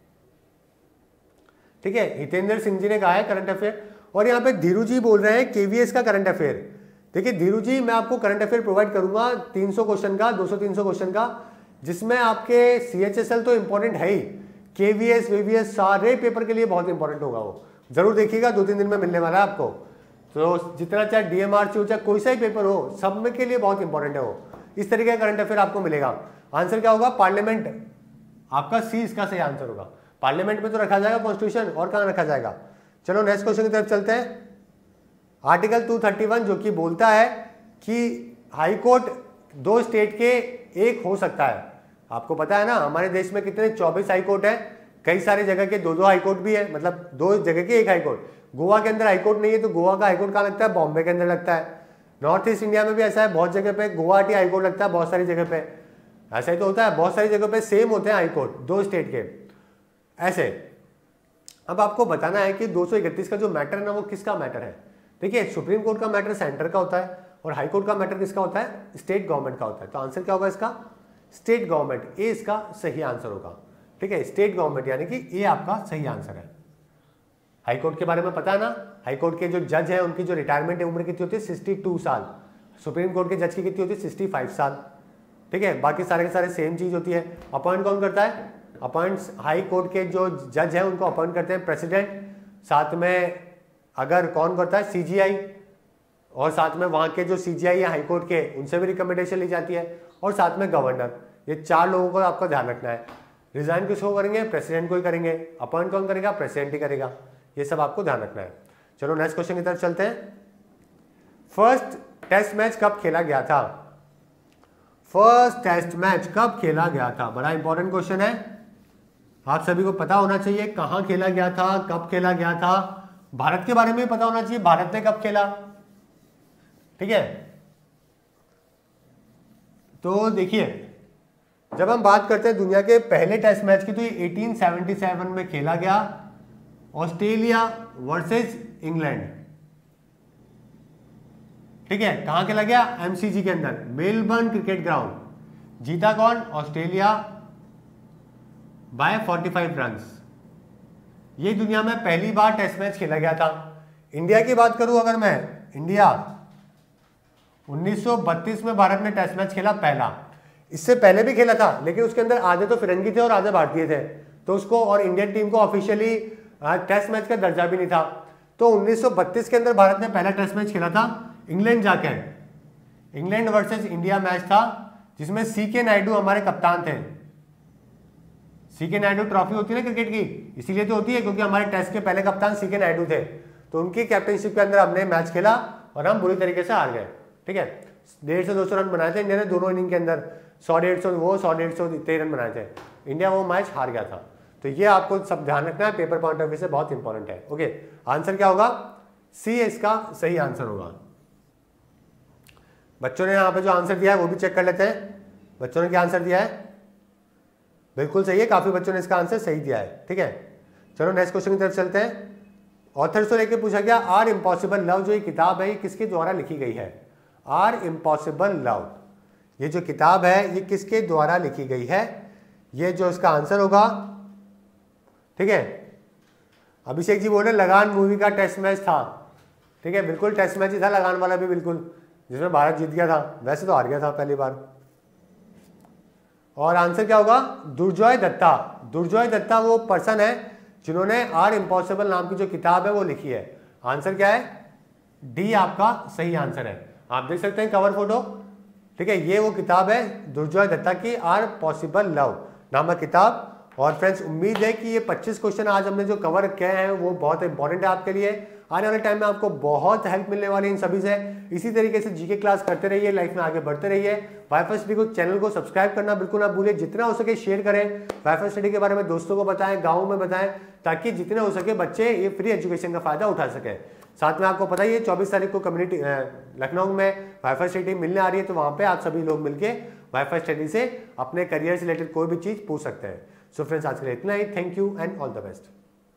ठीक है। हितेंद्र सिंह जी ने कहा है करंट अफेयर, और यहाँ पे धीरू जी बोल रहे हैं केवीएस का करंट अफेयर। देखिए धीरू जी, मैं आपको करंट अफेयर प्रोवाइड करूंगा 300 क्वेश्चन का, 200-300 क्वेश्चन का, जिसमें आपके सीएचएसएल तो इंपॉर्टेंट है ही, केवीएस वीवीएस सारे पेपर के लिए बहुत इंपॉर्टेंट होगा। वो जरूर देखिएगा, 2-3 दिन में मिलने वाला है आपको। तो जितना चाहे डीएमआरसी हो चाहे कोई सा ही पेपर हो, सब में के लिए बहुत इंपॉर्टेंट है वो। इस तरीके का करंट अफेयर आपको मिलेगा। आंसर क्या होगा? पार्लियामेंट। आपका सी इसका सही आंसर होगा। पार्लियामेंट में तो रखा जाएगा कॉन्स्टिट्यूशन, और कहां रखा जाएगा। चलो नेक्स्ट क्वेश्चन की तरफ चलते हैं। आर्टिकल 231 जो कि बोलता है कि हाई कोर्ट 2 स्टेट के एक हो सकता है। आपको पता है ना हमारे देश में कितने 24 हाई कोर्ट है। कई सारी जगह के 2-2 हाई कोर्ट भी है, मतलब 2 जगह के एक हाई कोर्ट। गोवा के अंदर हाई कोर्ट नहीं है तो गोवा का हाई कोर्ट कहाँ लगता है? बॉम्बे के अंदर लगता है। नॉर्थ ईस्ट इंडिया में भी ऐसा है, बहुत जगह पे गुवाहाटी हाई कोर्ट लगता है, बहुत सारी जगह पे ऐसा ही तो होता है। बहुत सारी जगह पे सेम होते हैं हाई कोर्ट 2 स्टेट के ऐसे। अब आपको बताना है कि 231 का जो मैटर है ना वो किसका मैटर है। देखिए सुप्रीम कोर्ट का मैटर सेंटर का होता है और हाई कोर्ट का मैटर किसका होता है? स्टेट गवर्नमेंट का होता है। तो आंसर क्या होगा इसका? State government. ए इसका सही आंसर होगा, ठीक है। स्टेट गवर्नमेंट यानी कि ए आपका सही आंसर है। हाई कोर्ट के बारे में पता है ना, हाई कोर्ट के जो जज हैं उनकी जो रिटायरमेंट उम्र कितनी होती है? 62 साल। सुप्रीम कोर्ट के जज की कितनी होती है? 65 साल, ठीक है। बाकी सारे के सारे सेम चीज होती है। अपॉइंट कौन करता है? अपॉइंट्स हाई कोर्ट के जो जज हैं उनको अपॉइंट करते हैं प्रेसिडेंट। साथ में अगर कौन करता है? सीजीआई। और साथ में वहाँ के जो CGI या हाईकोर्ट के उनसे भी रिकमेंडेशन ली जाती है, और साथ में गवर्नर। ये 4 लोगों को आपको ध्यान रखना है। रिजाइन किसको करेंगे? प्रेसिडेंट को ही करेंगे। अपॉइंट कौन करेगा? प्रेसिडेंट ही करेगा। ये सब आपको ध्यान रखना है। चलो नेक्स्ट क्वेश्चन की तरफ चलते हैं। फर्स्ट टेस्ट मैच कब खेला गया था? फर्स्ट टेस्ट मैच कब खेला गया था? बड़ा इंपॉर्टेंट क्वेश्चन है, आप सभी को पता होना चाहिए कहां खेला गया था, कब खेला गया था। भारत के बारे में भी पता होना चाहिए, भारत ने कब खेला। ठीक है, तो देखिए जब हम बात करते हैं दुनिया के पहले टेस्ट मैच की, तो ये 1877 में खेला गया, ऑस्ट्रेलिया वर्सेस इंग्लैंड। ठीक है, कहां खेला गया? MCG के अंदर, मेलबर्न क्रिकेट ग्राउंड। जीता कौन? Australia by 45 runs. ये दुनिया में पहली बार टेस्ट मैच खेला गया था। इंडिया की बात करूं अगर मैं, इंडिया 1932 में भारत ने टेस्ट मैच खेला पहला। इससे पहले भी खेला था, लेकिन उसके अंदर आधे तो फिरंगी थे और आधे भारतीय थे, तो उसको और इंडियन टीम को ऑफिशियली टेस्ट मैच का दर्जा भी नहीं था। तो 1932 के अंदर भारत ने पहला टेस्ट मैच खेला था इंग्लैंड जाकर। इंग्लैंड वर्सेस इंडिया मैच था, जिसमें CK नायडू हमारे कप्तान थे। CK नायडू ट्रॉफी होती है ना क्रिकेट की, इसीलिए तो होती है क्योंकि हमारे टेस्ट के पहले कप्तान CK नायडू थे। तो उनकी कैप्टनशिप के अंदर हमने मैच खेला और हम बुरी तरीके से हार गए। ठीक है, 150 से 200 रन बनाए थे इंडिया ने दोनों इनिंग के अंदर। 100-150 वो, 100-150 इतने रन बनाए थे। इंडिया वो मैच हार गया था। तो ये आपको सब ध्यान रखना है, पेपर पॉइंट ऑफ व्यू से बहुत इंपॉर्टेंट है। ओके, आंसर क्या होगा? C इसका सही आंसर होगा। बच्चों ने यहाँ पे जो आंसर दिया है वो भी चेक कर लेते हैं। बच्चों ने क्या आंसर दिया है? बिल्कुल सही है, काफी बच्चों ने इसका आंसर सही दिया है। ठीक है, चलो नेक्स्ट क्वेश्चन की तरफ चलते हैं। ऑथर से लेके पूछा गया आर इम्पॉसिबल लव, जो ये किताब है ये किसके द्वारा लिखी गई है? आर इम्पॉसिबल लव, ये जो किताब है ये किसके द्वारा लिखी गई है? ये जो इसका आंसर होगा। ठीक है, अभिषेक जी बोल रहे लगान मूवी का टेस्ट मैच था। ठीक है, बिल्कुल टेस्ट मैच ही था लगान वाला भी, बिल्कुल, जिसमें भारत जीत गया था। वैसे तो हार गया था पहली बार। और आंसर क्या होगा? दुर्जोय दत्ता। दुर्जोय दत्ता वो पर्सन है जिन्होंने आर इम्पॉसिबल नाम की जो किताब है वो लिखी है। आंसर क्या है? डी आपका सही आंसर है। आप देख सकते हैं कवर फोटो। ठीक है, ये वो किताब है दुर्जोय दत्ता की, आर पॉसिबल लव नामक किताब। और फ्रेंड्स, उम्मीद है कि ये 25 क्वेश्चन आज हमने जो कवर किए हैं वो बहुत इंपॉर्टेंट है आपके लिए। आने वाले टाइम में आपको बहुत हेल्प मिलने वाली है इन सभी से। इसी तरीके से जीके क्लास करते रहिए, लाइफ में आगे बढ़ते रहिए। वाईफाई स्टडी को चैनल को सब्सक्राइब करना बिल्कुल ना भूलिए। जितना हो सके शेयर करें, वाईफाई स्टडी के बारे में दोस्तों को बताएं, गाँव में बताएं, ताकि जितने हो सके बच्चे ये फ्री एजुकेशन का फायदा उठा सकें। साथ में आपको पता ही है 24 तारीख को कम्युनिटी लखनऊ में वाईफाई स्टडी मिलने आ रही है, तो वहाँ पे आप सभी लोग मिलके वाईफाई स्टडी से अपने करियर से रिलेटेड कोई भी चीज पूछ सकते हैं। सो फ्रेंड्स, आज के लिए इतना ही। Thank you and all the best.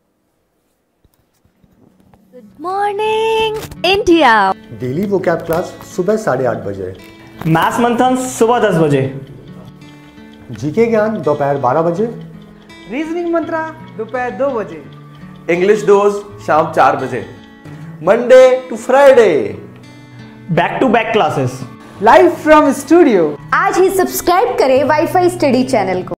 Good morning India. Daily vocab class सुबह 8:30 बजे, मैथ्स मंथन सुबह 10 बजे, जीके ज्ञान दोपहर 12 बजे, रीजनिंग मंत्रा दोपहर 2 बजे, इंग्लिश डोज शाम 4 बजे, Monday to Friday. Back to back classes. Live from studio. आज ही सब्सक्राइब करें वाईफाई स्टडी चैनल को।